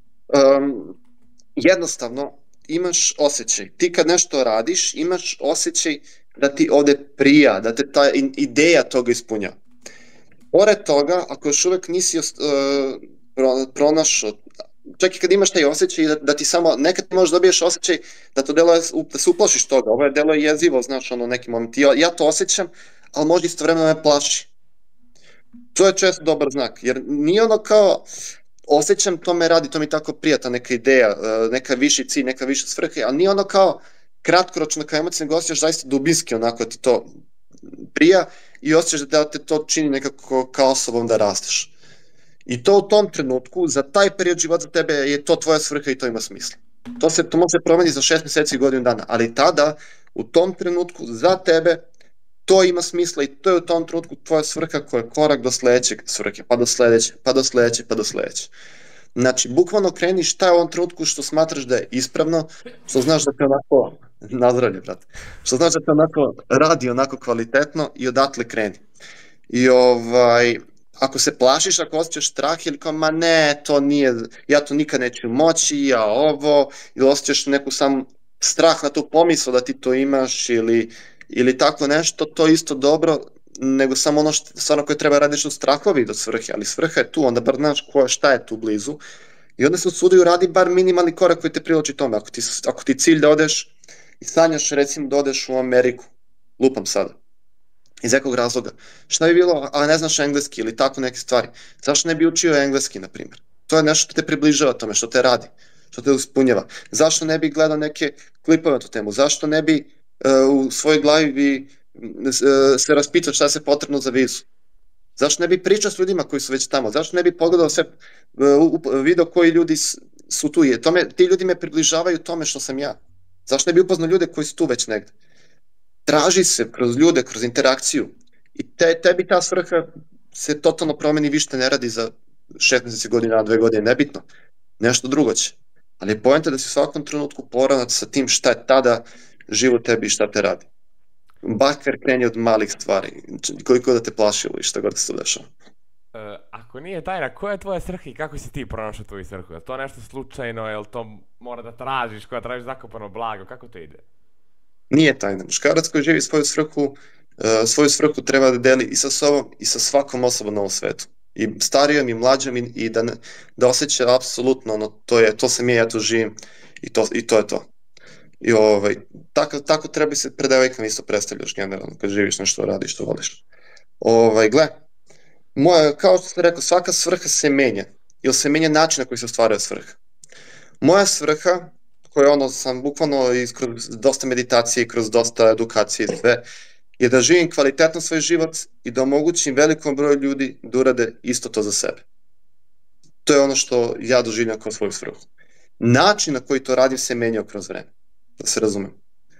jednostavno imaš osjećaj. Ti kad nešto radiš, imaš osjećaj da ti ovde prija, da te ta ideja toga ispunja. Pored toga, ako još uvek nisi pronašao, čak i kad imaš taj osjećaj da ti samo, nekad možeš dobiješ osjećaj da to deluje, da se uplašiš toga, ovo je deluje jezivo, znaš, neki moment, ja to osjećam, ali možda istovremeno me plaši. To je često dobar znak, jer nije ono kao, osjećam, to me radi, to mi tako prijata neka ideja, neka viši cilj, neka viša svrha, ali nije ono kao kratkoročno kao emocija, nego osjećaš zaista dubinski onako ti to prija i osjećaš da te to čini nekako kao osobom da rasteš. I to u tom trenutku, za taj period života za tebe je to tvoja svrha i to ima smisla. To može promeniti za 6 mjeseci i godinu dana, ali tada, u tom trenutku, za tebe, to ima smisla i to je u tom trenutku tvoja svrha koja je korak do sledećeg svrhe, pa do sledeće, pa do sledeće, pa do sledeće. Znači, bukvalno kreni šta je u ovom trenutku što smatraš da je ispravno, što znaš da te onako, nazdravlje, brate, što znaš da te onako radi onako kvalitetno i odatle kreni. I ako se plašiš, ako osjećaš strah ili kao, ma ne, to nije, ja to nikad neću moći, ja ovo, ili osjećaš neku sam strah na tu pomisao da ti to imaš ili tako nešto, to je isto dobro, nego samo ono stvarno koje treba radiš u strahovi do svrhe, ali svrha je tu, onda bar znaš šta je tu blizu i onda se usudi uradi bar minimalni korak koji te privlači tome. Ako ti cilj da odeš i sanjaš recimo da odeš u Ameriku, lupam sada, iz nekog razloga, šta bi bilo, a ne znaš engleski ili tako neke stvari, zašto ne bi učio engleski, na primjer? To je nešto što te približava tome, što te radi, što te uspunjava. Zašto ne bi gledao neke klipove na tu temu? Zašto ne bi u svojoj glavi se raspitao šta se potrebno za vizu? Zašto ne bi pričao s ljudima koji su već tamo? Zašto ne bi pogledao sve, video koji ljudi su tu? Ti ljudi me približavaju tome što sam ja. Zašto ne bi upoznao ljude koji su tu već negde? Traži se kroz ljude, kroz interakciju i tebi ta svrha se totalno promeni, više ne radi za 6 mjeseci, godina, 2 godine, nebitno. Nešto drugo će. Ali je poenta da si u svakom trenutku poravnat sa tim šta je tada život tebi i šta te radi. Bakar kreni od malih stvari, koliko da te plašilo i šta god se to dešava. Ako nije tajna, koja je tvoja svrha i kako si ti pronašao tvoju svrhu? Je to nešto slučajno, je li to mora da tražiš, koja tražiš zakopano blago, kako to ide? Nije tajna. Muškarac koji živi svoju svrhu treba da deli i sa sobom i sa svakom osobom na ovom svetu. I starijom i mlađom i da osjeća apsolutno ono, to sam ja to živim i to je to. I tako treba se pred devojkama isto predstavljaš generalno, kad živiš nešto, radiš, što voliš. Gle, kao što sam rekao, svaka svrha se menja, ili se menja način na koji se ostvaruje svrha. Moja svrha, koja sam bukvalno kroz dosta meditacije i kroz dosta edukacije i sve, je da živim kvalitetno svoj život i da omogućim velikom broju ljudi da urade isto to za sebe. To je ono što ja doživljam kao svoju svrhu. Način na koji to radim se menjao kroz vreme, da se razumem.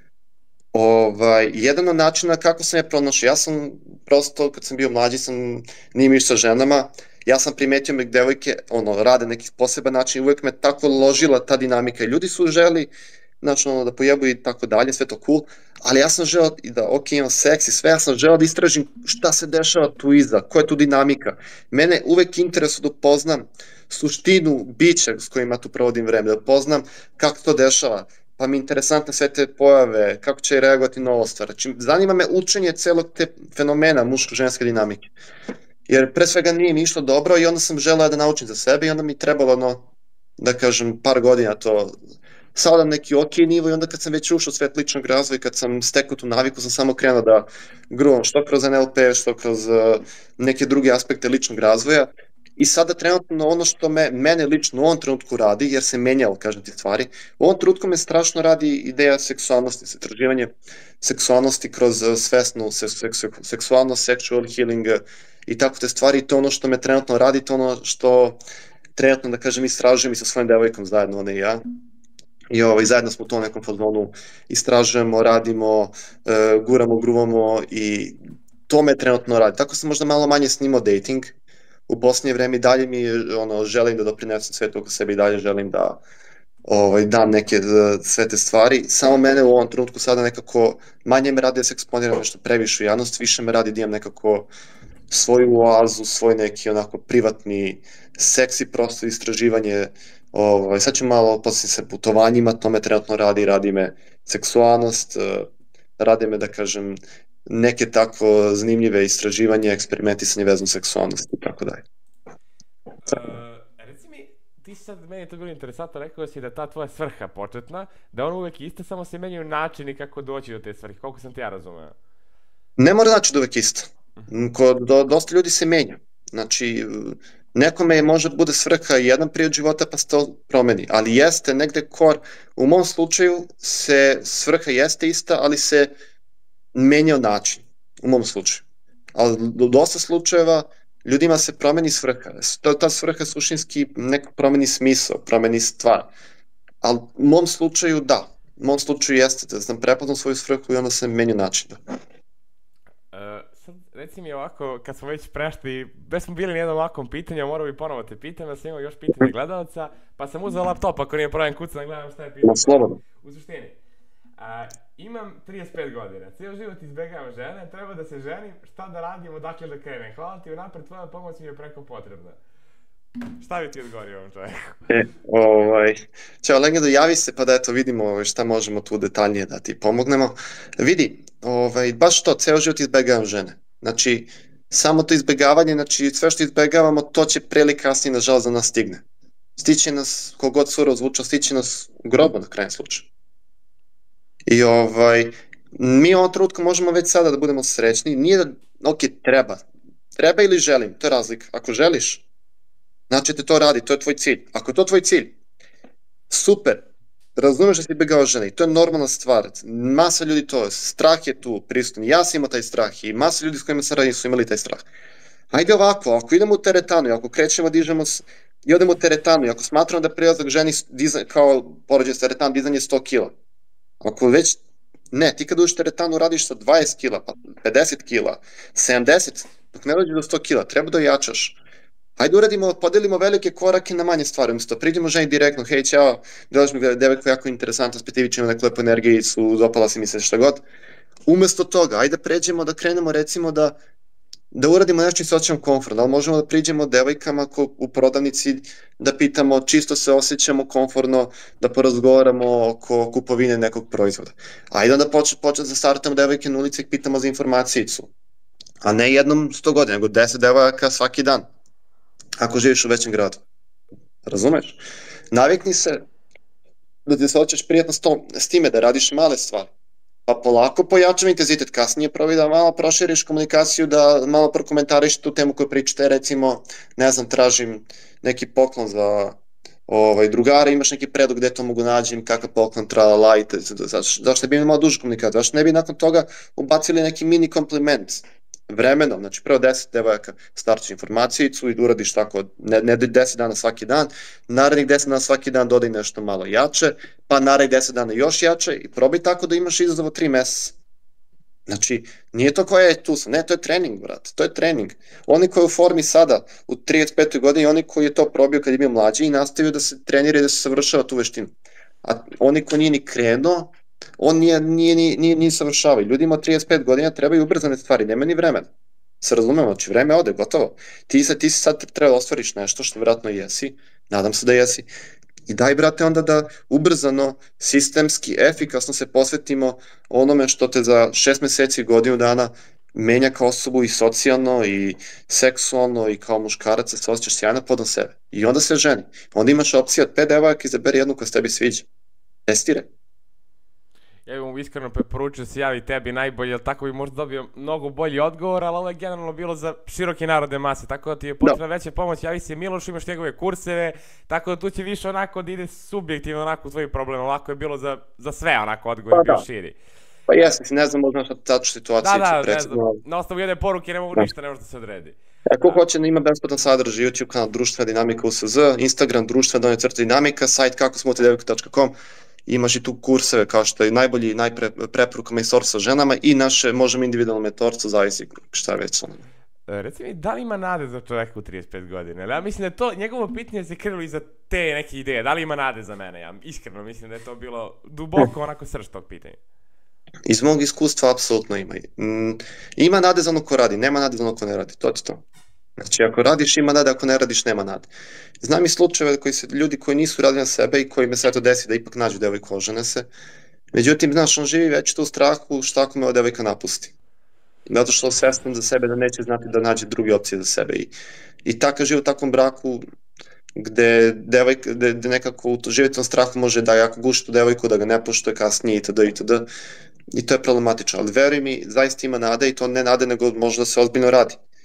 Jedan od načina kako sam je pronašao, ja sam prosto, kad sam bio mlađi, nije mi sa ženama, ja sam primetio me devojke, rade neki poseban način i uvek me tako ložila ta dinamika i ljudi su želi, znači, da pojebuju i tako dalje, sve to cool, ali ja sam želeo i da, imam seks i sve, ja sam želeo da istražim šta se dešava tu iza, koja je tu dinamika. Mene uvek interesuje da upoznam suštinu bića s kojima tu provodim vreme, da upoznam kako to dešava, pa mi je interesantne sve te pojave, kako će reagovati na ovo stvar. Znači, zanima me učenje celog te fenomena muško-ženske dinamike. Jer pre svega nije mi išlo dobro i onda sam želeo da naučim za sebe i onda mi trebalo, da kažem, par godina to savladam neki nivo i onda kad sam već ušao u svet ličnog razvoja i kad sam stekao tu naviku, sam samo krenuo da gruvam što kroz NLP, što kroz neke druge aspekte ličnog razvoja. I sada trenutno ono što mene lično u ovom trenutku radi, jer se menjalo, kažem ti stvari, u ovom trenutku me strašno radi ideja seksualnosti, istraživanje seksualnosti kroz svesnu seksualnost, sexual healing i tako te stvari. I to ono što me trenutno radi, to ono što trenutno, da kažem, istražujem i sa svojim devojkom zajedno, ona i ja. I zajedno smo u tom nekom fazonu, istražujemo, radimo, guramo, gruvamo i to me trenutno radi. Tako sam možda malo manje snimao dating. U posljednje vreme i dalje mi želim da doprinesem svetu oko sebe i dalje želim da dam neke sve te stvari. Samo mene u ovom trenutku sada nekako manje me radi da se eksponiram nešto previše u javnost, više me radi da imam nekako svoju oazu, svoj neki onako privatni, seksi prostor, istraživanje. Sad ću malo posle se putovanjima, to me trenutno radi me seksualnost, radi me, da kažem, neke tako zanimljive istraživanje, eksperimentisanje vezano seksualnosti i tako dalje. Reci mi, ti sad, meni je to bilo interesantno, rekao si da ta tvoja svrha početna, da ona uvek ista, samo se menjaju načini kako doći do te svrhe, koliko sam ti ja razumeo? Ne mora znači da uvek ista. Kod dosta ljudi se menja. Znači, Nekome može da bude svrha jedan period života pa se to promeni, ali jeste negde u mom slučaju se svrha jeste ista, ali se menjao način, u mom slučaju. Ali u dosta slučajeva ljudima se promeni svrha. Ta svrha suštinski neko promeni smisao, promeni stvar. Ali u mom slučaju da. U mom slučaju jeste da sam prepoznao svoju svrhu i onda se menja način. Sad, reci mi ovako, kad smo već prešli, već smo bili na jednom ovakvom pitanju, morao bi ponovo te pitam, da sam imao još pitanje gledalca, pa sam uzeo laptop, ako nije problem kuca da gledam šta je pitanje. Slobodno. U suštini, imam 35 godina, cijel život izbegavam žene, treba da se ženim, šta da radim, odakle da krenem? Hvala ti unapred, tvoja pomoć mi je preko potrebna. Šta bi ti odgovorio ovom čovjeku? Ćao Legendo, javi se pa da eto vidimo šta možemo tu detaljnije da ti pomognemo. Vidi, baš to, ceo život izbegavam žene. Znači, samo to izbegavanje, znači sve što izbegavamo, to će pre ili kasnije, nažalost, da nas stigne. Stiće nas, kogod surovo zvučao, stiće nas u grobu na krajem slučaju. I mi u ovom trenutku možemo već sada da budemo srećni, nije da, ok, treba ili želim, to je razlika. Ako želiš, znači te to radi, to je tvoj cilj. Ako je to tvoj cilj, super, razumeš da si izbegao žene i to je normalna stvar. Masa ljudi to, strah je tu prisutan. Ja sam imao taj strah i masa ljudi s kojima sam radio su imali taj strah. Ajde ovako, ako idemo u teretanu i ako krećemo, dižemo i odemo u teretanu i ako smatramo da prelazak ženi kao poređenje s teretanu dizanje 100 kila, ako već, ne, ti kad uđeš u teretanu radiš sa 20 kila, pa 50 kila, 70, dok ne dođe do 100 kila, treba da ojačaš. Hajde uradimo, podelimo velike korake na manje stvari, umjesto priđemo ženi direktno, hej, ćao, delaš mi devojko jako interesantno, specifično neku lepu energijicu, dopala si mi se šta god. Umjesto toga, ajde pređemo da krenemo recimo da uradimo nešto i se osjećamo komfortno, ali možemo da priđemo devojkama u prodavnici, da pitamo, čisto se osjećamo komfortno, da porazgovaramo oko kupovine nekog proizvoda. Ajde onda početi da startamo devojke na ulici i pitamo za informacijicu, a ne jednom 100 godina, nego 10 devojaka svaki dan. Ako živiš u većem gradu. Razumeš? Navikni se da ti se osjećaš prijatno s time, da radiš male stvari. Pa polako pojačam intenzitet, kasnije probi da malo proširiš komunikaciju, da malo prokomentariš tu temu koju pričate, recimo, ne znam, tražim neki poklon za drugara, imaš neki predlog gde to mogu nađem, kakav poklon, tralala, zašto ne bi imali malo dužu komunikaciju, zašto ne bi nakon toga ubacili neki mini kompliment vremenom, znači prvo 10 devojaka starčiš informacijicu i uradiš tako, ne 10 dana svaki dan, narednih 10 dana svaki dan dodaj nešto malo jače, pa narednih 10 dana još jače i probaj tako da imaš izazov 3 meseca. Znači, nije to koja je tu, ne, to je trening, brat, to je trening. Oni koji je u formi sada, u 35. godini, oni koji je to probio kad je bio mlađi i nastavio da se trenira i da se savršava tu veštinu. A oni koji nije ni krenuo, on nije savršava. Ljudima od 35 godina trebaju ubrzane stvari, nema ni vremena. Se razumemo, znači vreme ode, gotovo. Ti si sad treba da ostvariš nešto što vjerojatno jesi, nadam se da jesi. I daj, brate, onda da ubrzano, sistemski, efikasno se posvetimo onome što te za 6 meseci i godinu dana menja kao osobu i socijalno i seksualno i kao muškarac se osjećaš sjajno podom sebe. I onda se ženi. Onda imaš opciju od 5 devojaka, izaberi jednu koja se tebi sviđa. Testiraj. Ja bih mu iskreno preporučio da se javi tebi najbolje, jer tako bi možda dobio mnogo bolji odgovor, ali ovo je generalno bilo za široke narodne mase, tako da ti je potrebna veća pomoć, javi se Milošu, imaš njegove kurseve, tako da tu će više onako da ide subjektivno onako u tvojim problema, ovako je bilo za sve onako odgovor je bio širi. Pa jesam, ne znam možda šta taču situaciju ću predstaviti. Na osnovu jedne poruke ne mogu ništa, ne može da se odredi. Ako hoće da ima besplatan sadržaj, YouTube kanal Društvena dinamika USZ, Instagram Društvena_dinamika, sajt kakosmotidevojka.com, imaš i tu kurseve kao što je najbolji, preporuka mentor sa ženama i naše, možemo individualno mentorstvo, zavisi šta već. Reci mi, da li ima nade za čoveka u 35 godina? Ja mislim da je to, njegovo pitanje se krilo iza te neke ideje, da li ima nade za mene? Ja iskreno mislim da je to bilo duboko onako srž tog pitanja. Iz mog iskustva apsolutno ima. Ima nade za ono ko radi, nema nade za ono ko ne radi, to je to. Znači, ako radiš ima nade, ako ne radiš nema nade. Znam i slučajeve ljudi koji nisu radili na sebe i kojima se to desi da ipak nađu devojku, ožene se. Međutim, znaš, on živi već tu u strahu šta ako me ova devojka napusti. Zato što svestan za sebe da neće znati da nađe druge opcije za sebe. I tako živi u takvom braku gde nekako živi u tom strahu može da jako guši tu devojku, da ga ne poštuje kasnije itd. I to je problematično. Ali veruj mi, zaista ima nade i to ne nade nego može da se ozbiljno radi.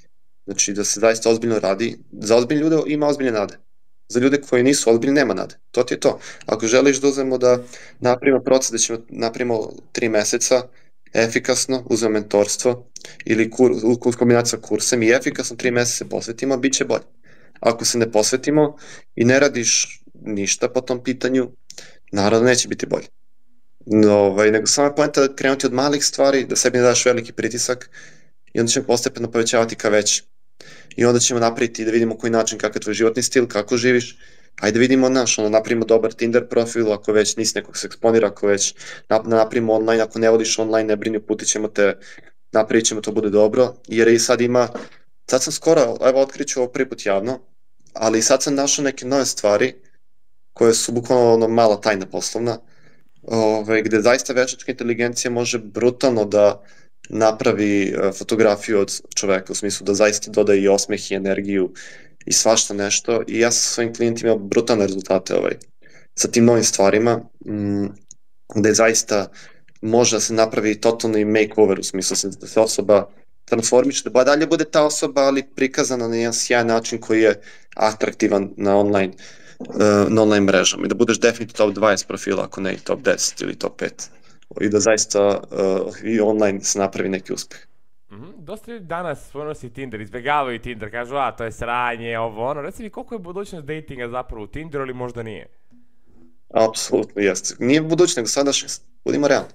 Znači da se zaista ozbiljno radi. Za ozbiljne ljude ima ozbiljne nade. Za ljude koji nisu ozbiljni nema nade. To ti je to. Ako želiš da uzmemo da napravimo proces da ćemo napravimo 3 meseca efikasno, uzmemo mentorstvo ili uz kombinaciju sa kursem i efikasno 3 meseca se posvetimo, bit će bolje. Ako se ne posvetimo i ne radiš ništa po tom pitanju, naravno neće biti bolje. Nego sama poenta je krenuti od malih stvari, da sebi ne daš veliki pritisak i onda ćemo postepeno povećavati ka veći. I onda ćemo napraviti da vidimo koji način, kakav je tvoj životni stil, kako živiš. Ajde vidimo napravimo dobar Tinder profil, ako već nisi nekog se eksponira, ako već napravimo online, ako ne vodiš online, ne brini, uputit ćemo te, napravit ćemo to bude dobro, jer i sad sam skoro, evo otkriću ovo prvi put javno, ali sad sam našao neke nove stvari, koje su bukvalno mala tajna poslovna, gde zaista veštačka inteligencija može brutalno da napravi fotografiju od čoveka, u smislu da zaista doda i osmeh i energiju i svašta nešto, i ja sa svojim klijentima imam brutalne rezultate sa tim novim stvarima, gde zaista može da se napravi totalni makeover, u smislu da se osoba transformiše, da dalje bude ta osoba, ali prikazana na jedan sjajan način koji je atraktivan na online mrežama i da budeš definitivno top 20 profila, ako ne i top 10 ili top 5. I da zaista i online se napravi neki uspeh. Dosta ljudi danas spomenuo Tinder, izbjegavaju Tinder, kažu to je sranje, ovo ono. Reci mi, koliko je budućnost datinga zapravo u Tinderu ili možda nije? Apsolutno jeste. Nije budućnost, nego sadašnjost. Budimo realni.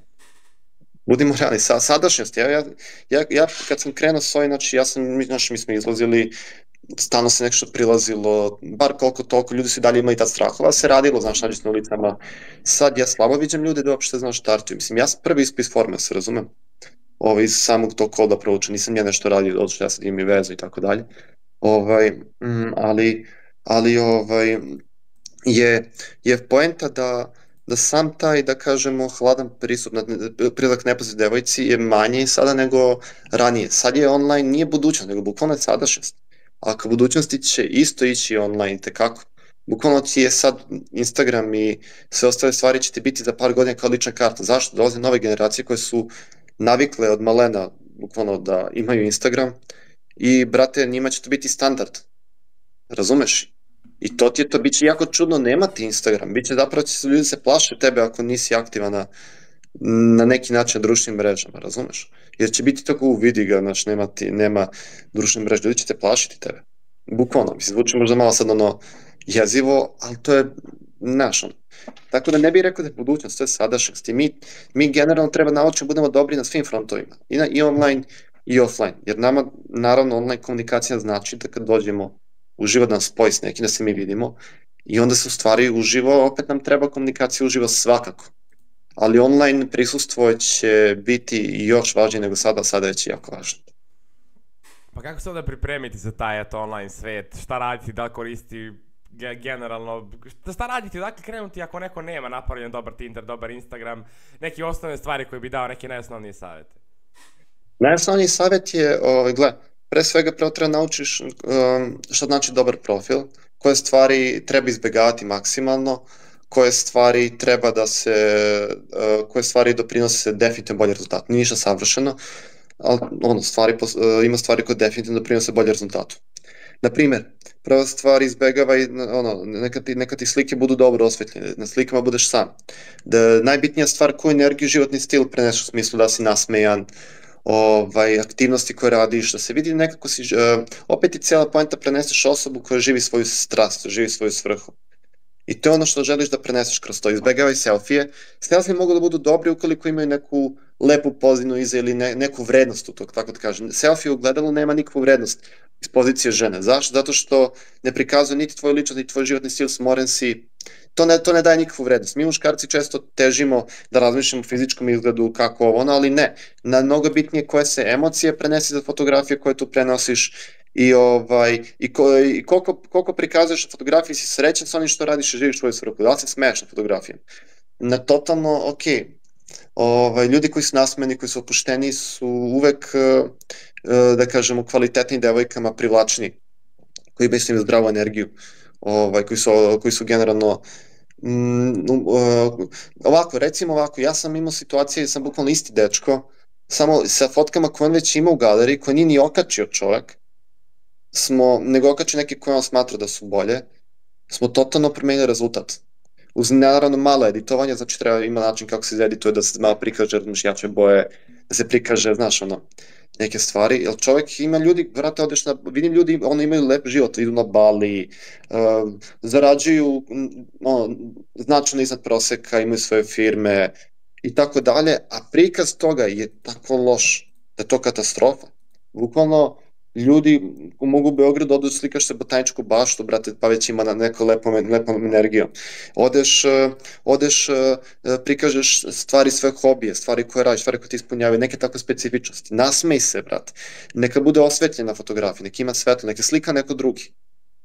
Sadašnjost. Ja kad sam krenuo s ovim, mi smo izlazili, stalno se nešto prilazilo, bar koliko toliko, ljudi su i dalje imali tad strahova, se radilo, nađu se na ulicama. Sad ja slabo viđam ljude da uopšte štartuju. Mislim, ja sam prvi iz forme, se razumem. Iz samog tog koda prouča, nisam ja nešto radio, odšto ja sad imam i vezu i tako dalje. Ali je poenta da sam taj, da kažemo, hladan pristup, prilazak nepoznatoj devojci je manje sada nego ranije. Sad je online, nije budućnost, nego bukvalno je sadašnjost. Ako budućnosti će isto ići online, tekako. Bukvalno ti je sad Instagram i sve ostale stvari će ti biti za par godina kao lična karta. Zašto? Dolaze nove generacije koje su navikle od malena, bukvalno, da imaju Instagram i, brate, njima će to biti standard. Razumeš? I to bit će jako čudno nemati Instagram. Biće zapravo će ljudi se plaše tebe ako nisi aktivan na neki način na društvenim mrežama, razumeš? Jer će biti tako, vidi ga, nema društvene mreže, ljudi će te plašiti tebe. Bukvalno, mislim, zvuči možda malo sad jezivo, ali to je Tako da ne bih rekao da je budućnost, to je sadašnjost. I mi generalno treba naučiti budemo dobri na svim frontovima, i online i offline, jer nama, naravno, online komunikacija znači da kad dođemo uživo da nas spoji s nekim, da se mi vidimo, i onda se u stvari uživo, opet nam treba komunikacija uživo svakako. Ali online prisustvo će biti još važnije nego sada je jako važno. Pa kako se onda pripremiti za taj online svet? Šta raditi, da li koristi generalno, šta raditi, dakle krenuti ako neko nema napravljen dobar Tinder, dobar Instagram, neke osnovne stvari koje bi dao, neki najosnovniji savjet? Najosnovniji savjet je, pre svega treba naučiš šta znači dobar profil, koje stvari treba izbjegavati maksimalno, koje stvari doprinose definitivno bolje rezultat. Nije ništa savršeno, ali ima stvari koje definitivno doprinose bolje rezultatu. Naprimer, prva stvar, izbegavaj, neka ti slike budu dobro osvetljene, na slikama budeš sam. Najbitnija stvar, koju energiju, životni stil preneseš, u smislu da si nasmejan, aktivnosti koje radiš, da se vidi nekako opet i cijela poenta preneseš osobu koja živi svoju strast, živi svoju svrhu. I to je ono što želiš da preneseš kroz to. Izbegavaj selfije. Selfije mogu da budu dobri ukoliko imaju neku lepu pozadinu iza ili neku vrednost u tog, tako da kažem. Selfije u gledalu nema nikakvu vrednost iz pozicije žene. Zašto? Zato što ne prikazuje niti tvoj ličnost, niti tvoj životni stil, smoren si. To ne daje nikakvu vrednost. Mi muškarci često težimo da razmišljamo o fizičkom izgledu, kako ovo, ali ne. Mnogo bitnije koje se emocije prenesi za fotografije koje tu prenosiš i koliko prikazuješ na fotografiji, si srećan sa onim što radiš i živiš svoju svrhu. Da li se smeješ na fotografijama? Totalno ok. Ljudi koji su nasmejani, koji su opušteni su uvek, da kažemo, kvalitetnim devojkama privlačniji, koji imaju zdravu energiju, koji su generalno recimo ovako, ja sam imao situacije, sam bukvalno isti dečko, samo sa fotkama koje on već ima u galeriji, koje nije ni okačio čovek, nego okači neke koje on smatra da su bolje, smo totalno promenili rezultat. Uz naravno malo editovanja, znači treba ima način kako se edituje, da se malo prikaže, razumiješ, jače boje, da se prikaže, znaš, ono, neke stvari, jer čovjek ima ljudi, vrate, vidim ljudi, oni imaju lep život, idu na Bali, zarađuju, ono, značajno iznad proseka, imaju svoje firme i tako dalje, a prikaz toga je tako loš, da je to katastrofa. Bukvalno, ljudi mogu u Beogradu odu slikaš se botaničku baštu, brate, pa već ima neko lepom energijom. Odeš, prikažeš stvari, sve hobije, stvari koje radiš, stvari koje ti ispunjavaju, neke takve specifičnosti. Nasmej se, brate. Neka bude osvetljena fotografija, neka ima svetlo, neka slika neko drugi.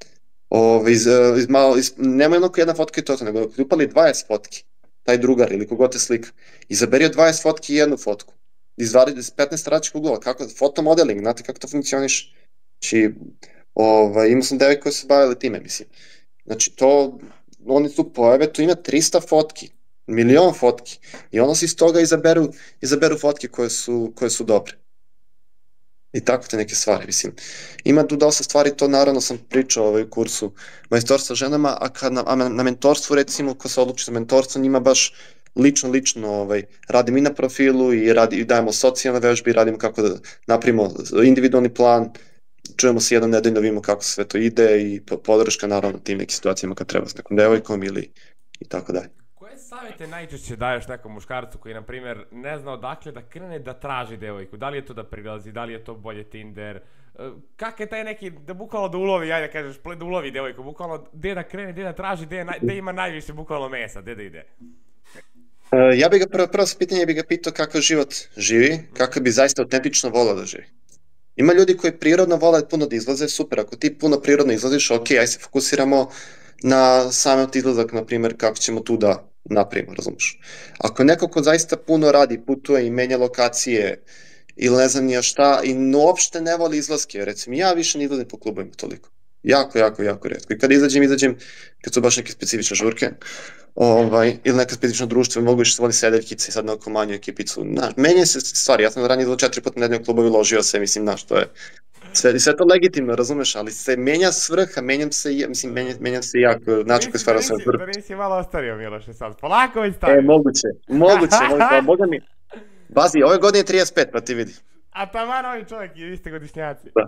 Nema jednog jedna fotka i to, nego ti upali 20 fotki, taj drugar ili kogod te slika. Izaberi od 20 fotki i jednu fotku. Iz 15 različitih uglova, kako, fotomodeling, znate kako to funkcioniš. Znači, imao sam devojke koje se bavile time, mislim. Znači, oni tu pojave, tu ima 300 fotki, milion fotki, i ono se iz toga izaberu fotke koje su dobre. I tako te neke stvari, mislim. Ima tu dosta stvari, to naravno sam pričao u kursu majstorstva ženama, a na mentorstvu, recimo, ko se odluči za mentorstvo, njima baš lično radim i na profilu i dajemo socijalne vežbe i radimo kako da napravimo individualni plan, čujemo se jednom nedeljno, vidimo kako sve to ide i podrška naravno tim nekim situacijama kad treba s nekom devojkom ili i tako dalje. Koje savjete najčešće daješ nekom muškarcu koji, na primjer, ne zna odakle da krene da traži devojku? Da li je to da prilazi, da li je to bolje Tinder? Kak je taj neki, da bukvalno da ulovi, ajde da kažeš, da ulovi devojku, bukvalno gde da krene, gde da traži, gde ima najviše bukvalno mesa, gde da ide? Ja bih ga prvo pitanje bih ga pitao kakav život živi, kako bi zaista autentično volao da živi. Ima ljudi koji prirodno vole puno da izlaze, super, ako ti puno prirodno izlaziš, ok, aj se fokusiramo na sam izlazak, na primjer, kako ćemo tu da napravimo, razumiješ. Ako je neko ko zaista puno radi, putuje i menja lokacije ili ne znam nija šta i uopšte ne voli izlaske, recimo ja više ne izlazim po klubovima toliko. Jako retko. I kad izađem, kad su baš neke specifične žurke, ili neka specifična društva, mogu više se voli sedeljkice i sad na oko manju ekipicu. Menja se stvari, ja sam ranije izlazio 4 puta nedeljno u klubovi, ložio se, mislim, to je sve to legitimno, razumeš, ali se menja svrha, menjam se i jako, način koji stvara svoju svrhu. Da nisi malo ostario, Miloše, sad, polako već stavio. Moguće, boga mi. Bazi, ove godine je 35, pa ti vidi. A taman ovaj čovjek je, vi ste godišnjaci. Da.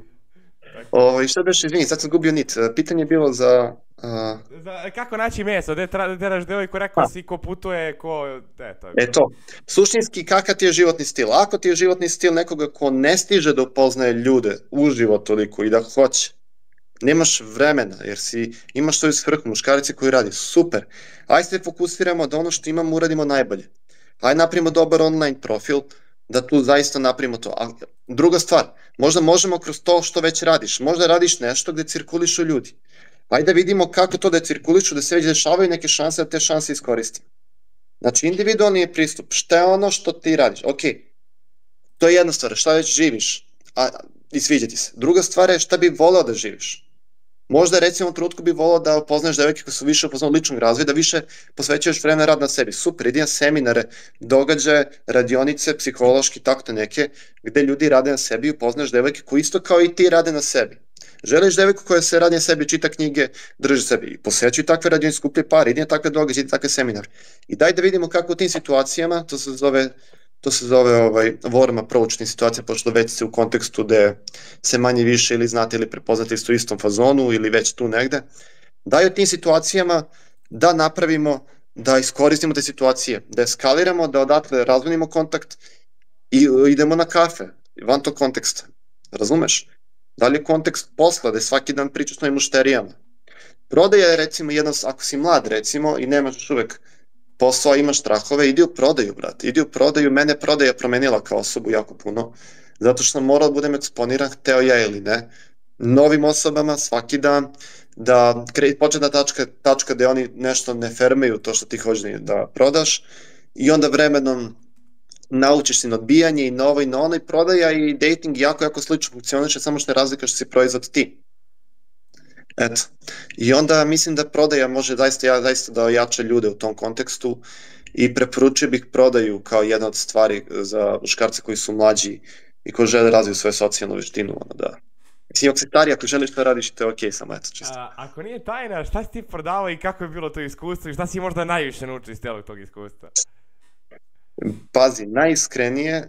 Šta beš, izvini, sad sam gubio nit. Pitanje je bilo za... Kako naći meso, gde teraš devojku, rekao si ko putuje, ko... To. Suštinski, kakav ti je životni stil? Ako ti je životni stil nekoga ko ne stiže da upoznaje ljude uživo toliko i da hoće, nemaš vremena, jer imaš svoju svrhu, muškarice koji radi, super. Ajde se fokusiramo da ono što imamo uradimo najbolje. Ajde napravimo dobar online profil, da tu zaista napravimo to. A druga stvar, možda možemo kroz to što već radiš, možda radiš nešto gde cirkulišu ljudi. Ajde da vidimo kako to da cirkulišu, da se već dešavaju neke šanse, da te šanse iskoristimo. Znači, individualni je pristup. Šta je ono što ti radiš? Ok, to je jedna stvar, šta već živiš i sviđa ti se. Druga stvar je šta bi voleo da živiš. Možda recimo u trenutku bi volao da upoznaš devojke koje su više upoznali ličnog razvoja, da više posvećuješ vremena rad na sebi. Super, idi na seminare, događaje, radionice, psihološki, tako to neke, gde ljudi rade na sebi i upoznaš devojke koji isto kao i ti rade na sebi. Želiš devojku koja se radi na sebi, čita knjige, drži sebi. Posvećuj takve radionice, skuplje pare, idi na takve događaje, idi na takve seminare. I daj da vidimo kako u tim situacijama, to se zove warm approach tim situacijama, pošto već se u kontekstu gde se manje više ili znate ili prepoznate isto u istom fazonu ili već tu negde, daj u tim situacijama da napravimo, da iskoristimo te situacije, da eskaliramo, da odatle razvojimo kontakt i idemo na kafe, van tog konteksta, razumeš? Da li je kontekst posla, da svaki dan pričaš s svojim mušterijama? Prodaja je recimo ako si mlad recimo i nemaš još uvek posao, imaš strahove, idi u prodaju, brate, idi u prodaju, mene prodaja promenila kao osobu jako puno, zato što sam morao da budem eksponiran, hteo ja ili ne, novim osobama svaki dan, da početna tačka gde oni nešto ne fermeju to što ti hoćeš da prodaš i onda vremenom naučiš se na odbijanje i na ovo i na ono i prodaja i dating jako slično funkcioniše, samo što je razlika što si proizvod ti. Eto. I onda mislim da prodaja može zaista da ojača ljude u tom kontekstu i preporučio bih prodaju kao jedna od stvari za muškarce koji su mlađi i koji žele razviju svoju socijalnu veštinu, da Mislim, ako si stariji, ako želiš to radiš, to je okej, samo eto, čisto. Ako nije tajna, šta si ti prodavao i kako je bilo to iskustvo i šta si možda najviše naučio iz cijelog tog iskustva? Pazi, najiskrenije,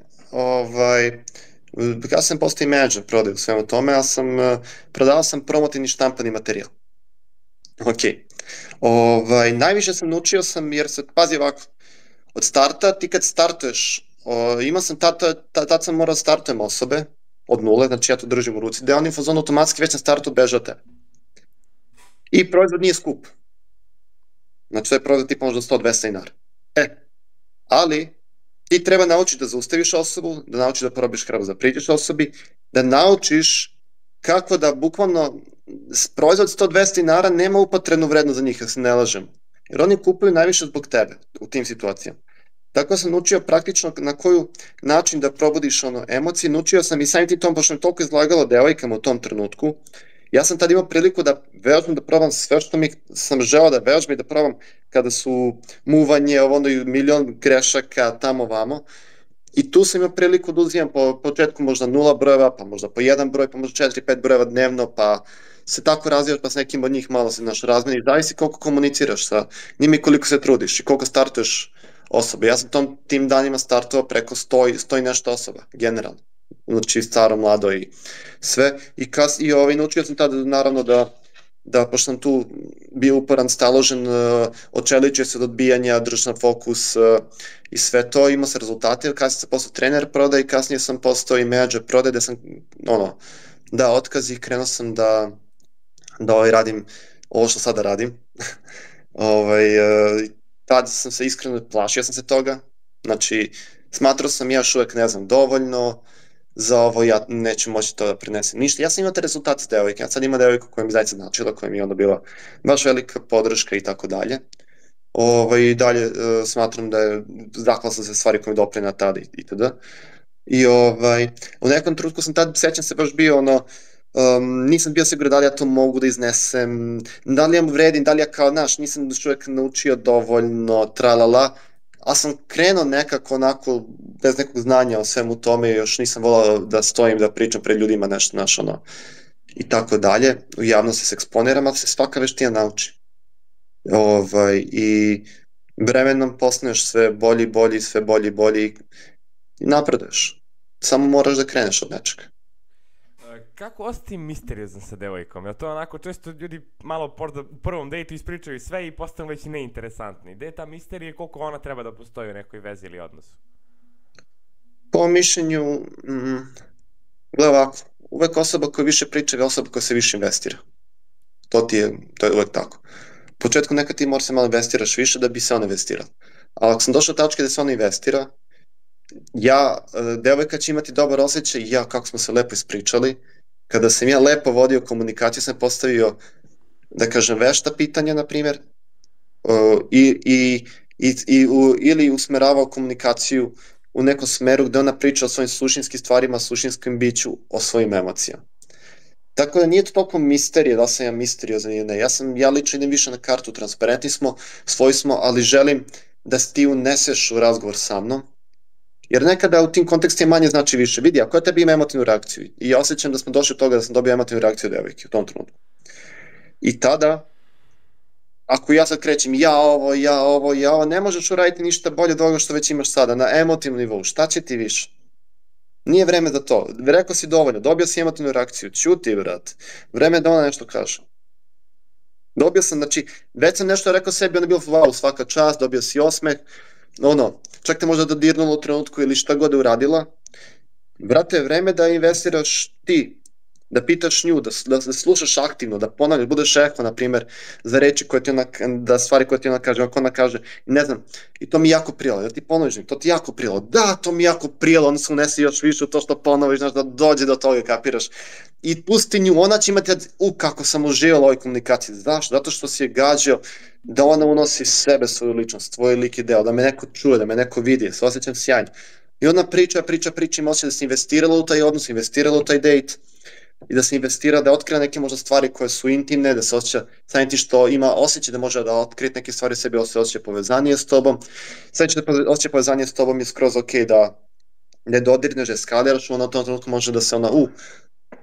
ja sam postao i menadžer prodaje u svemu tome, prodavao sam promotivni štampani materijal. Ok. Najviše sam naučio jer se, pazi ovako, od starta, ti kad startuješ, tad sam morao startujem osobe, od nule, znači ja to držim u ruci, da je on u fazonu automatski već na startu beže od tebe. I proizvod nije skup. Znači to je proizvod tipa možda 100-200 dinara. Ali, ti treba naučiti da zaustaviš osobu, da naučiš da probiš hrabrost da priđeš osobi, da naučiš kako da bukvalno proizvod 100-200 dinara nema upotrebnu vrednost za njih, da se ne lažem. Jer oni kupuju najviše zbog tebe u tim situacijama. Tako sam naučio praktično na koju način da probudiš emocije, naučio sam i samim tim tom, pošto me toliko izlagalo devojkama u tom trenutku, ja sam tad imao priliku da vežbam, da probam sve što sam želeo da vežbam i da probam kada su muvanje, ono i milion grešaka tamo vamo. I tu sam imao priliku da uzimam po početku možda 0 brojeva, pa možda po 1 broj, pa možda 4-5 brojeva dnevno, pa se tako razvijaš, pa s nekim od njih malo se razmeniš. Zavisi koliko komuniciraš sa njima i koliko se trudiš i koliko startuješ osobe. Ja sam tim danima startovao preko 100 i nešto osoba, generalno. Znači staro, mlado i sve. I naučio sam tada naravno da pošto sam tu bio uporan, staložen, očeličio se od odbijanja, držao fokus i sve to, imao se rezultate, kasnije sam postao trener prodaje i kasnije sam postao i menadžer prodaje gde sam dao otkaz i krenuo sam da radim ovo što sada radim. Tada sam se iskreno plašio sam se toga, znači smatrao sam ja još uvek ne znam dovoljno za ovo, ja neću moći to da prinesem ništa. Ja sam imao te rezultate s devojke, ja sad imam devojku koja mi zaista značila, koja mi je onda bila baš velika podrška i tako dalje. I dalje smatram da je, zahvala sam se stvari koje mi doprina tada itd. I u nekom trenutku sam tad, sećam se, baš bio nisam bio siguran da li ja to mogu da iznesem, da li ja vredim, da li ja kao, nisam još uvek naučio dovoljno, tralala, ali sam krenuo nekako onako, bez nekog znanja o svemu tome, još nisam volao da stojim, da pričam pred ljudima nešto, i tako dalje, u javnosti se eksponiram, ali se svaka veština nauči. I vremenom postaneš sve bolji, sve bolji i napreduješ. Samo moraš da kreneš od nečega. Kako ostati misteriozan sa devojkom? Jel to onako, često ljudi malo u prvom dejtu ispričaju sve i postanu već neinteresantni. Gde je ta misterija i koliko ona treba da postoji u nekoj vezi ili odnosu? Po mišljenju, gledaj ovako, uvek osoba koja više priča je osoba koja se više investira. To je uvek tako. U početku nekad ti moraš se malo investiraš više da bi se ona investirala. Ali ako sam došao do tačke da se ona investira, devojka će imati dobar osjećaj, kako smo se lepo ispričali, kada sam ja lepo vodio komunikaciju, sam postavio, da kažem, vešta pitanja, na primjer, ili usmeravao komunikaciju u nekom smeru gde ona priča o svojim suštinskim stvarima, suštinskom biću, o svojim emocijama. Tako da nije to toliko misterije, da li sam ja misteriozan ili ne. Ja lično idem više na kartu, transparentni smo, svoji smo, ali želim da ti uneseš u razgovor sa mnom, jer nekada u tim kontekstima manje znači više. Vidi, ako ja tebi ima emotivnu reakciju i ja osjećam da smo došli od toga da sam dobio emotivnu reakciju od devojke u tom trenutku. I tada, ako ja sad krećem ja ovo, ne možeš uraditi ništa bolje od ovoga što već imaš sada, na emotivnom nivou, šta će ti više? Nije vreme za to, rekao si dovoljno, dobio si emotivnu reakciju, ćuti brat, vreme je da ona nešto kaže. Dobio sam, znači, već sam nešto rekao sebi, onda je bilo wow, svaka čast, dobio si osmeh, čak te možda dodirnulo u trenutku ili šta god je uradila. Brate, vreme da investiraš ti, da pitaš nju, da slušaš aktivno, da ponavljaš, budeš eho, na primjer, za reči koje ti da stvari koje ti ona kaže, ako ona kaže, ne znam, i to mi jako prijelo, da ti ponoviš, to ti jako prijelo, da, to mi jako prijelo, onda se unesi još više u to što ponoviš, znaš, da dođe do toga, kapiraš. I pusti nju, ona će imati, kako sam uživao u ovoj komunikaciji, zašto? Zato što si je gađao da ona unosi sebe, svoju ličnost, svoj lik i deo, da me neko čuje, da me neko vidi, da se osjećam sjajno. I ona priča, ima osjećaj da se investirala u taj odnos, investirala u taj dejt, i da se investira, da otkrije neke možda stvari koje su intimne, da se osjeća, samim ti što ima osjećaj da može da otkrije neke stvari u sebi, osjeća povezanije s tobom. Samim da osjeća povezanije s tobom je skroz ok da ne dodirneš, da eskaliraš, ona u tom trenutku može da se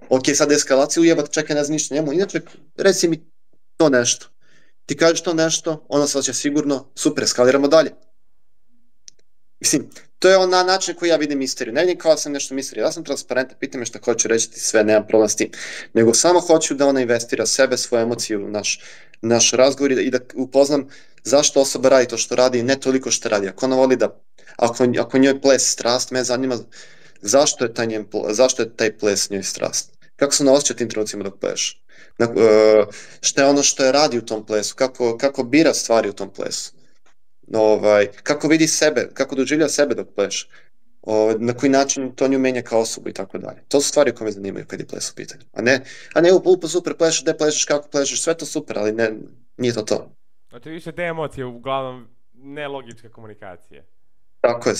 Ok, sad eskalacija ujebat, čekaj, ne znam ništa njemu, inače, reci mi to nešto. Ti kažeš to nešto, ona se osjeća sigurno, super, eskaliramo dalje. Mislim, to je onaj način koji ja vidim misteriju. Ne vidim kao da sam nešto misteriju, ja sam transparentan, pitam me šta hoću reći ti sve, nemam problem s tim. Nego samo hoću da ona investira sebe, svoje emocije u naš razgovor i da upoznam zašto osoba radi to što radi, ne toliko što radi. Ako ona voli da, ako njoj ples strast, me zanima zašto je taj ples njoj strast. Kako se ona osjeća tim trenucima dok pleš? Šta je ono što je radi u tom plesu? Kako bira stvari u tom plesu? Kako vidi sebe, kako doživlja sebe dok pleš, na koji način to nju menja kao osobu i tako dalje. To su stvari koje me zanimaju kad je ples u pitanju. A ne super plešeš, gde plešeš, kako plešeš, sve to super, ali nije to to. Znači više te emocije, uglavnom nelogičke komunikacije. Tako je,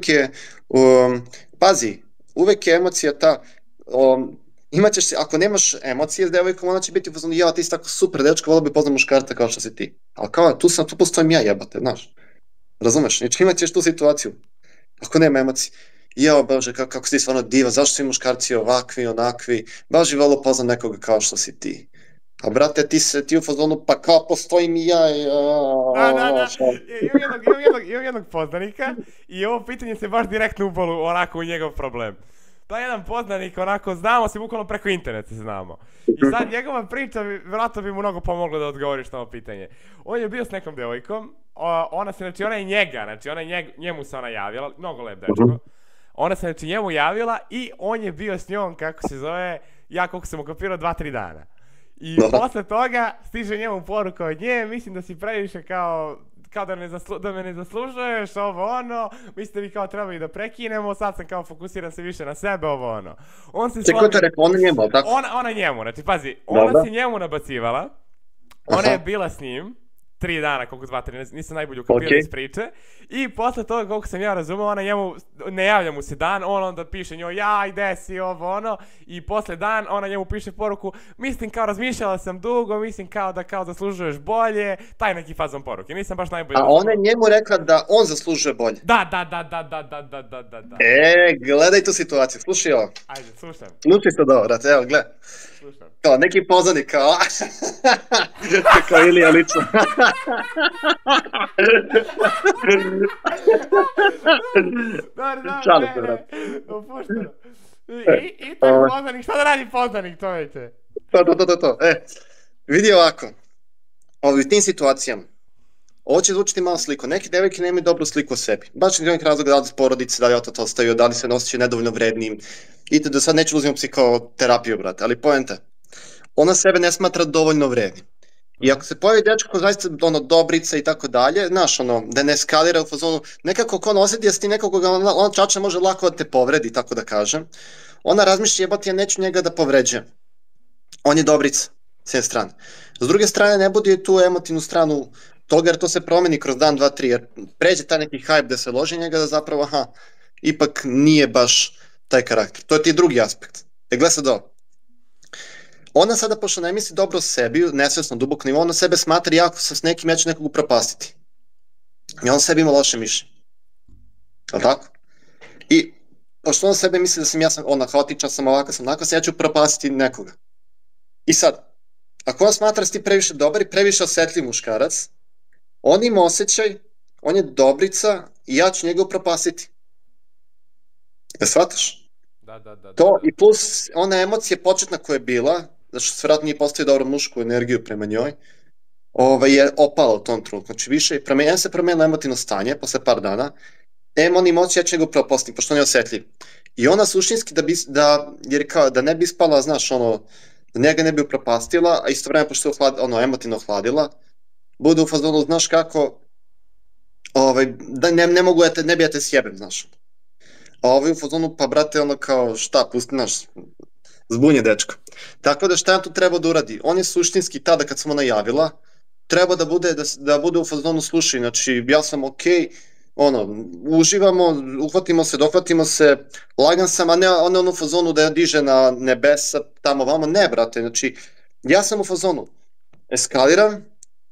pazi, uvek je emocija ta, imaćeš se, ako nemaš emocije s devojkom, ona će biti u fazonu, ti si tako super dečko, volio bi poznam muškarca kao što si ti. Ali kao, tu postojim ja, jebate, znaš. Razumeš? Znači imat ćeš tu situaciju. Ako nema emocije. Bože, kako si ti stvarno diva, zašto svi muškarci ovakvi, onakvi, baš bi volio poznam nekoga kao što si ti. A brate, ti u fazonu, pa kao postojim i ja. Da. Imam jednog poznanika i ovo pitanje se baš direktno upalo onako u njegov problem. To je jedan poznanik, onako, znamo se, bukvalno preko interneta se znamo. I sad njegova priča, vjerojatno bi mu mnogo pomoglo da odgovoriš na ovo pitanje. On je bio s nekom devojkom, ona je njega, njemu se ona javila, mnogo lep dečko. Ona se, znači, njemu javila i on je bio s njom, kako se zove, ja koliko sam okupirao, 2-3 dana. I posle toga stiže njemu poruka od nje, mislim da si previše kao da me ne zaslužuješ, ovo ono, mislim da bi kao trebali da prekinemo, sad sam kao fokusiran se više na sebe, ovo ono. Čekaj, to je rekao, ona njemu, tako? Ona njemu, znači pazi, ona se njemu nabacivala, ona je bila s njim, 3 dana, koliko 2-3, nisam najbolje ukapirao iz priče. I posle toga, koliko sam ja razumeo, ona njemu, ne javlja mu se dan, on onda piše njoj, ide si, ovo ono. I posle dan, ona njemu piše poruku, mislim kao razmišljala sam dugo, mislim kao da zaslužuješ bolje, taj neki fazon poruke, nisam baš najbolje. A ona je njemu rekla da on zaslužuje bolje? Da. Gledaj tu situaciju, slušaj ovo. Ajde, slušam. Slušaj se dobro, evo, gledaj. Slušam. Kao neki poznanik, kao Ilija lično. Šalim se, brate. Opušteno. I taj poznanik, šta da radi poznanik, to vidite? To. Vidi ovako, u tim situacijama, ovo će zvučiti malo sliku, neke devojke nemaju dobru sliku o sebi. Baš iz onih razloga da li s porodice, da li otac ostavio, da li se nosiće nedovoljno vrednim. I da sad neću uzimati psihoterapiju, brate, ali poenta. Ona sebe ne smatra dovoljno vrednim. I ako se pojavi dečko ko zaista dobrica i tako dalje, znaš, da ne eskalira u fazonu, nekako ko on osjeti da si ti nekoga, on čača može lako da te povredi, tako da kažem. Ona razmišlja, jebati, ja neću njega da povređujem. On je dobrica, s jedne strane. S druge strane, ne budi tu emotivnu stranu toga, jer to se promeni kroz dan, 2, 3, jer pređe taj neki hype da se loži njega da zapravo, ipak nije baš taj karakter. To je ti drugi aspekt. Gledaj sad ovo. Ona sada, pošto ne misli dobro o sebi, nesvesno, duboko nivo, ona sebe smatra, jako sam s nekim, ja ću nekog upropastiti. I on sebi ima loše mišljenje. Je li tako? I pošto on sebe misli da sam haotičan, sam ovakav, sam onakav, ja ću upropastiti nekoga. I sad, ako on smatra da si ti previše dobar i previše osetljiv muškarac, on ima osjećaj, on je dobrica i ja ću njega upropastiti. Ja shvataš? Da. To i plus ona emocija početna koja je bila, zato što se vjerojatno nije postavio dobro mušku energiju prema njoj, je opala u tom trenutku. Znači više, se promenilo emotivno stanje posle par dana, on ima osjećaj, ja ću njega upropastiti, pošto on je osetljiv. I ona suštinski da ne bi ispala, znaš, da njega ne bi upropastila, a isto vreme pošto je emotivno ohladila, bude u fazonu, znaš kako, da ne bi ja te sjebem, znaš. A ovaj u fazonu, pa brate, kao šta, pusti naš, zbunje dečko. Tako da šta tu treba da uradi? On je suštinski tada kad sam ona javila, treba da bude u fazonu slušaj, znači ja sam okej, uživamo, uhvatimo se, dohvatimo se, lagan sam, a ne u fazonu da je diže na nebesa, tamo vamo, ne brate, znači ja sam u fazonu, eskaliram,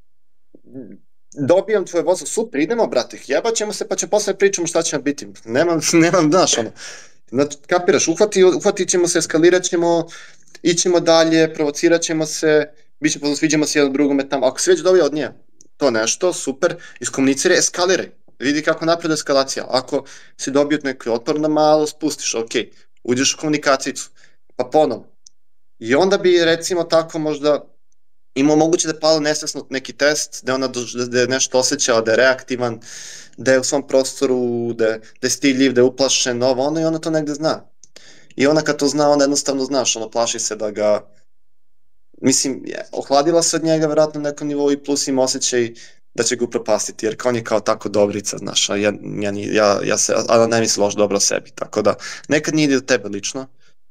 dobijam tvoje vodstvo, super, idemo brate, jebat ćemo se pa će posle pričamo šta će nam biti, nemam, znaš, znači, kapiraš, uhvatit ćemo se, eskalirat ćemo ićemo dalje, provocirat ćemo se, bit će pozno, sviđamo se jedno drugome tamo. Ako si već dobio od nje to nešto, super, iskomuniciraj, eskaliraj. Vidi kako napred eskalacija. Ako si dobio neki otpor, onda malo spustiš, ok, uđeš u komunikacijicu, pa ponovo. I onda bi, recimo, tako možda imao moguće da je palo nesvesno neki test, da je ona da je nešto osjećala, da je reaktivan, da je u svom prostoru, da je stiljiv, da je uplašen, ovo, ono, i ona to negde zna. I ona kad to zna, onda jednostavno znaš, ono, plaši se da ga, mislim, ohladila se od njega vjerojatno na nekom nivou i plus ima osjećaj da će ga upropastiti, jer on je kao tako dobrica, znaš, a ja ne misli loš dobro o sebi, tako da nekad nije ide do tebe lično,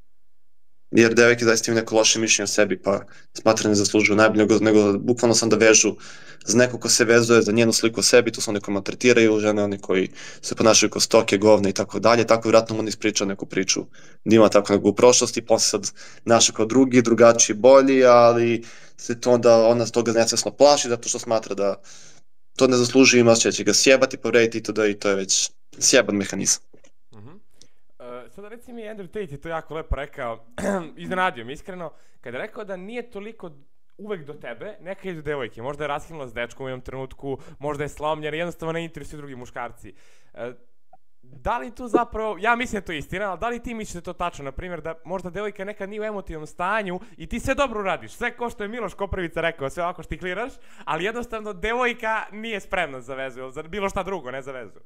jer devojke zaista imaju neko loše mišljenje o sebi, pa smatra ne zaslužuju najbolje, nego bukvalno sam da vežu za neko ko se vezuje za njenu sliku o sebi, to su oni koji maltretiraju žene, oni koji se ponašaju kao stoke, govne i tako dalje, tako vjerojatno mu on ispriča neku priču da ima tako neku u prošlosti, pa sad naša kao drugi, drugačiji, bolji, ali se to onda ona s toga nesvesno plaši zato što smatra da to ne zaslužuje, ima osjećaj da će ga sjebati, povrediti i to je već sjeban mehanizam. Sada reci mi, Andrew Tate je to jako lepo rekao, iznenadio mi iskreno, kada je rekao da nije toliko uvek do tebe, neka idu devojke, možda je raskinula s dečkom u jednom trenutku, možda je slomljen, jednostavno ne interesuju drugi muškarci. Da li tu zapravo, ja mislim da to je istina, ali da li ti misliš da je to tačno, na primjer, da možda devojka nekad nije u emotivnom stanju i ti sve dobro radiš, sve ko što je Miloš Koprivica rekao, sve ovako štikliraš, ali jednostavno devojka nije spremna za vezu, ili za bilo šta drugo, ne za vezu.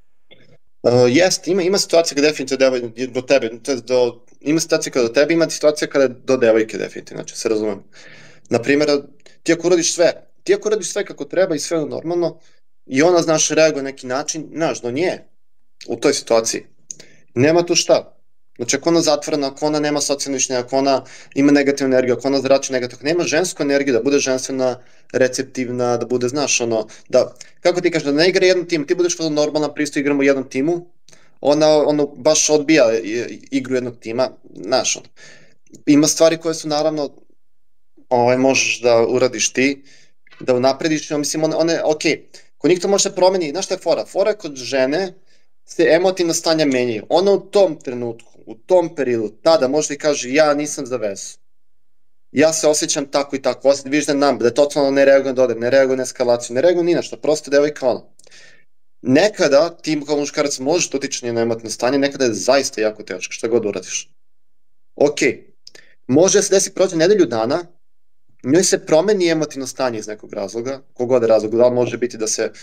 Jest, ima situacija kada definitivno do tebe, ima situacija kada do tebe, ima situacija kada do devojke definitivno, znači se razumem. Naprimjer, ti ako uradiš sve kako treba i sve normalno, i ona, znaš, reaguje na neki način, znaš, do nje, u toj situaciji, nema tu šta. Znači, ako ona zatvorena, ako ona nema socijalno mišljenje, ako ona ima negativnu energiju, ako ona zrači negativno, ako nema žensku energiju, da bude ženstvena, receptivna, da bude, znaš, ono, da, kako ti kažeš, da ne igra jednom timu, ti budeš normalna, pristo igramo u jednom timu, ona baš odbija igru jednog tima, znaš, ono. Ima stvari koje su, naravno, možeš da uradiš ti, da unaprediš, mislim, okej, kod njih to može da promeni, znaš šta je fora? Fora je kod žene, se emotivna stanja menjaju. Ona u tom trenutku, u tom periodu, tada može da kaže ja nisam za vezu. Ja se osjećam tako i tako, vidiš da je da je totalno ne reaguje na dodir, ne reaguje na eskalaciju, ne reaguje ni na što, prosto devojka ono. Nekada ti kao muškarac možeš da utiče na emotivno stanje, nekada je zaista jako teško, šta god uradiš. Može da se desi prođe nedelju dana, njoj se promeni emotivno stanje iz nekog razloga, kogod je razlog, da li može biti da se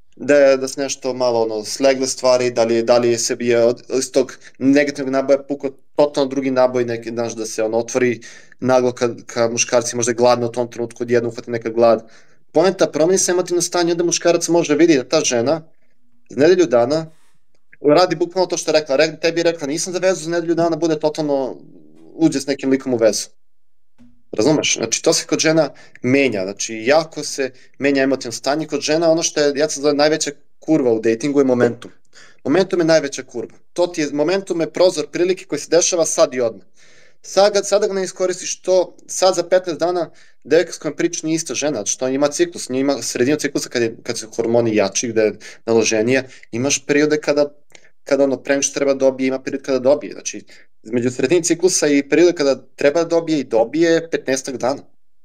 nešto malo slegle stvari, da li je sebi iz tog negativnog naboja pukao totalno drugi naboj, znaš, da se otvori naglo kad muškarci možda je gladno u tom trenutku, odjedno uhvati neka glad. Poenta, promeni se emotivno stanje, onda muškarac može vidi da ta žena za nedelju dana radi bukvalno to što je rekla, tebi je rekla nisam za vezu, za nedelju dana bude totalno uđe s nekim likom u vezu. Razumeš? Znači, to se kod žena menja, znači, jako se menja emotivno stanje kod žena, ono što je, ja sam zove, najveća kurva u datingu je momentum. Momentum je najveća kurva. Momentum je prozor prilike koji se dešava sad i odmah. Sada ga ne iskoristiš to, sad za 15 dana devojka s kojom priča nije ista žena, što ima ciklus, ima sredinu ciklusa kad su hormoni jači, gde je naloženije, imaš periode kada premiš treba dobije, ima period kada dobije, znači između sredini ciklusa i perioda kada treba dobije i dobije 15 dana.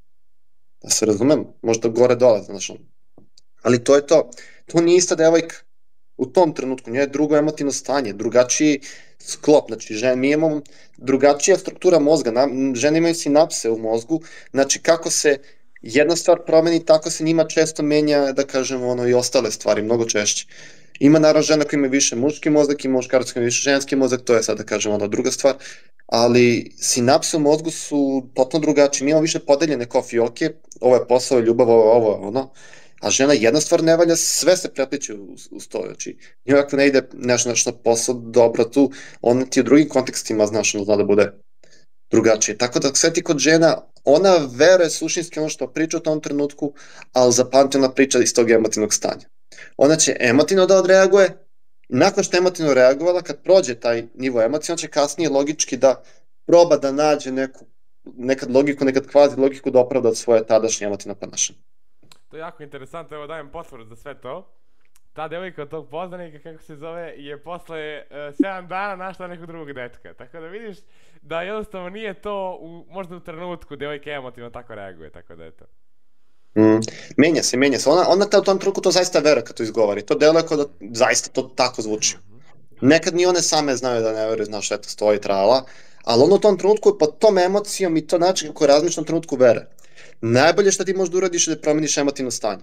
Da se razumem, možda gore dole, znaš, ali to je to. To nije ista devojka u tom trenutku, njoj je drugo emotivno stanje, drugačiji sklop, znači mi imamo drugačija struktura mozga, žene imaju sinapse u mozgu, znači kako se jedna stvar promeni, tako se njima često menja, da kažemo, i ostale stvari, mnogo češće. Ima naravno žena koja ima više muški mozak, ima muškarac koji ima više ženski mozak, to je sad da kažem druga stvar, ali sinapse u mozgu su totalno drugačije, mi imamo više podeljene kao fioke, ovo je posao, ljubav, ovo je ono, a žena jedna stvar ne valja, sve se prepliče uz to, znači njoj ako ne ide nešto posao dobro tu, ona ti u drugim kontekstima zna da bude drugačije, tako da sve ti kod žena, ona veruje suštinski ono što priča u tom trenutku, ali zapamti ona priča iz tog emotivnog stanja. Ona će emotivno da odreaguje, nakon što je emotivno reagovala, kad prođe taj nivo emocije, ona će kasnije logički da proba da nađe nekad logiku, nekad kvazi logiku da opravda svoje tadašnje emotivno ponašanje. To je jako interesantno, evo dajem potvrdu za sve to. ta devojka od tog poznanika, kako se zove, je posle 7 dana našla nekog drugog dečka. Tako da vidiš da jednostavno nije to možda u trenutku devojka emotivno tako reaguje, tako da eto. Menja se. Ona u tom trenutku to zaista veruje kad to izgovori. To deluje kao da zaista to tako zvuči. Nekad ni one same znaju da ne veruju, znaš, šta to stoji, trala, ali ono u tom trenutku, pod tom emocijom i to način kako razmišlja u tom trenutku vere. Najbolje što ti možda uradiš je da promeniš emotivno stanje.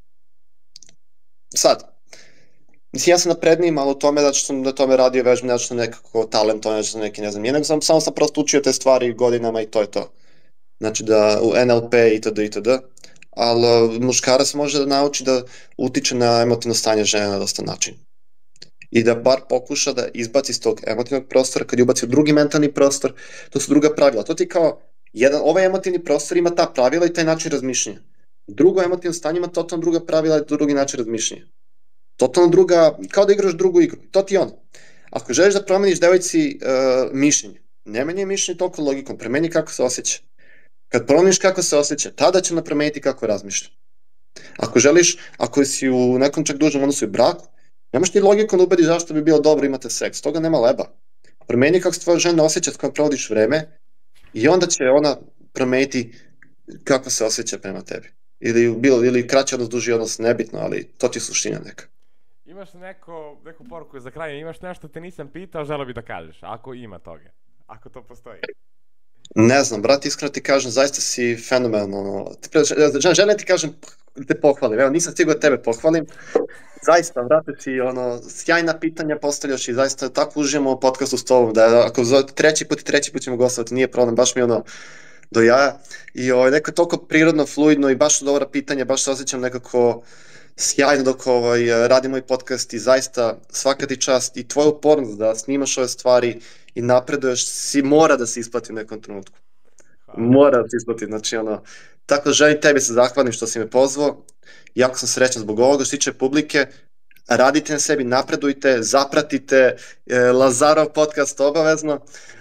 Sad, mislim, ja sam napredniji malo u tome, zato što sam na tome radio vežbom, zato što sam nekako talentovan, zato što sam neki, ne znam, nego samo sam prosto učio te stvari godinama i to je to. Znači da u NLP itd. Ali muškarac može da nauči da utiče na emotivno stanje žene na dosta način. I da bar pokuša da izbaci iz tog emotivnog prostora, kad je ubaci u drugi mentalni prostor, to su druga pravila. To ti kao, ovaj emotivni prostor ima ta pravila i taj način razmišljanja. Drugo emotivno stanje ima totalno druga pravila i drugi način razmišljanja. Totalno druga, kao da igraš drugu igru. To ti je ono. Ako želiš da promeniš devojci mišljenje, ne menjaj mišljenje toliko logikom, promeni kako se osjeća. Kad promeniš kako se osjeća, tada će ona promeniti kako razmišlja. Ako želiš, ako si u nekom čak dužem odnosu i braku, nemaš ti logikom da ubediš zašto bi bilo dobro imate seks, toga nema leba. Promeni kako se tvoja žena osjeća s kojom provodiš vreme i onda će ona promeniti kako se osjeća prema tebi. Ili kraći odnos, duži odnos, nebitno, ali to ti je suština neka. Imaš neku poruku za kraj, imaš nešto te nisam pitao, želeo bi da kažeš, ako ima toga, ako to postoji. Ne znam, brat, iskreno ti kažem, zaista si fenomenalno. Želim ti kažem, te pohvalim, evo nisam stigao da tebe pohvalim. Zaista, brate, si sjajna pitanja postavljaš i zaista tako uživamo u podcastu s tobom, da ako zovete treći put ćemo gostovati, nije problem, baš mi do jaja. I neko je toliko prirodno, fluidno i baš dobra pitanja, baš se osjećam nekako sjajno dok radim moj podcast i zaista svaka ti čast i tvoja upornost da snimaš ove stvari i napreduješ, mora da se isplati u nekom trenutku. Mora da se isplati, znači tako želim tebi se zahvalim što si me pozvao, jako sam srećan zbog ovoga, što se tiče publike, radite na sebi, napredujte, zapratite Lazarov podcast obavezno,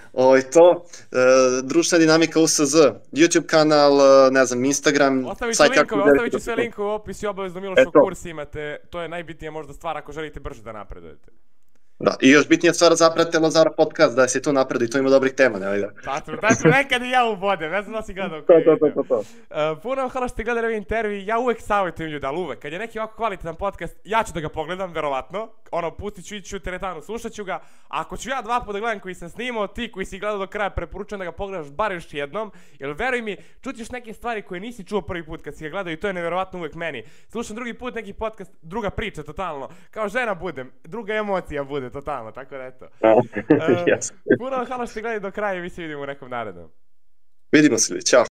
društvena dinamika USZ, YouTube kanal, ne znam, Instagram, ostavit ću sve linkove u opisu i obavezno Milošov kurs imate, to je najbitnija možda stvar ako želite brže da napredujete. Da, i još bitnija stvar zapratite Lazarov podcast, da se tu napreduje i tu ima dobrih tema, ne vidim. Tačno, nekad i ja ubodem, ne znam da si gledao. To. Puno vam hvala što ste gledali ovaj intervju, ja uvek savjetujem ljudi, ali uvek, kad je neki ovako kvalitetan podcast, ja ću da ga pogledam, verovatno, pustit ću, ići ću u teretanu, slušat ću ga, a ako ću ja 2 puta da gledam koji sam snimao, ti koji si gledao do kraja, preporučujem da ga pogledaš bar još jednom, jer veruj mi, čutiš neke stvari koje nisi čuo prvi put kad si ga gledao i to je neverovatno uvek meni. Slušam drugi put neki podcast, druga priča, totalno, kao žena budem, druga emocija bude, totalno, tako da eto. Puno vam hvala što ste gledali do kraja i mi se vidimo u nekom narednom. Vidimo se, čao.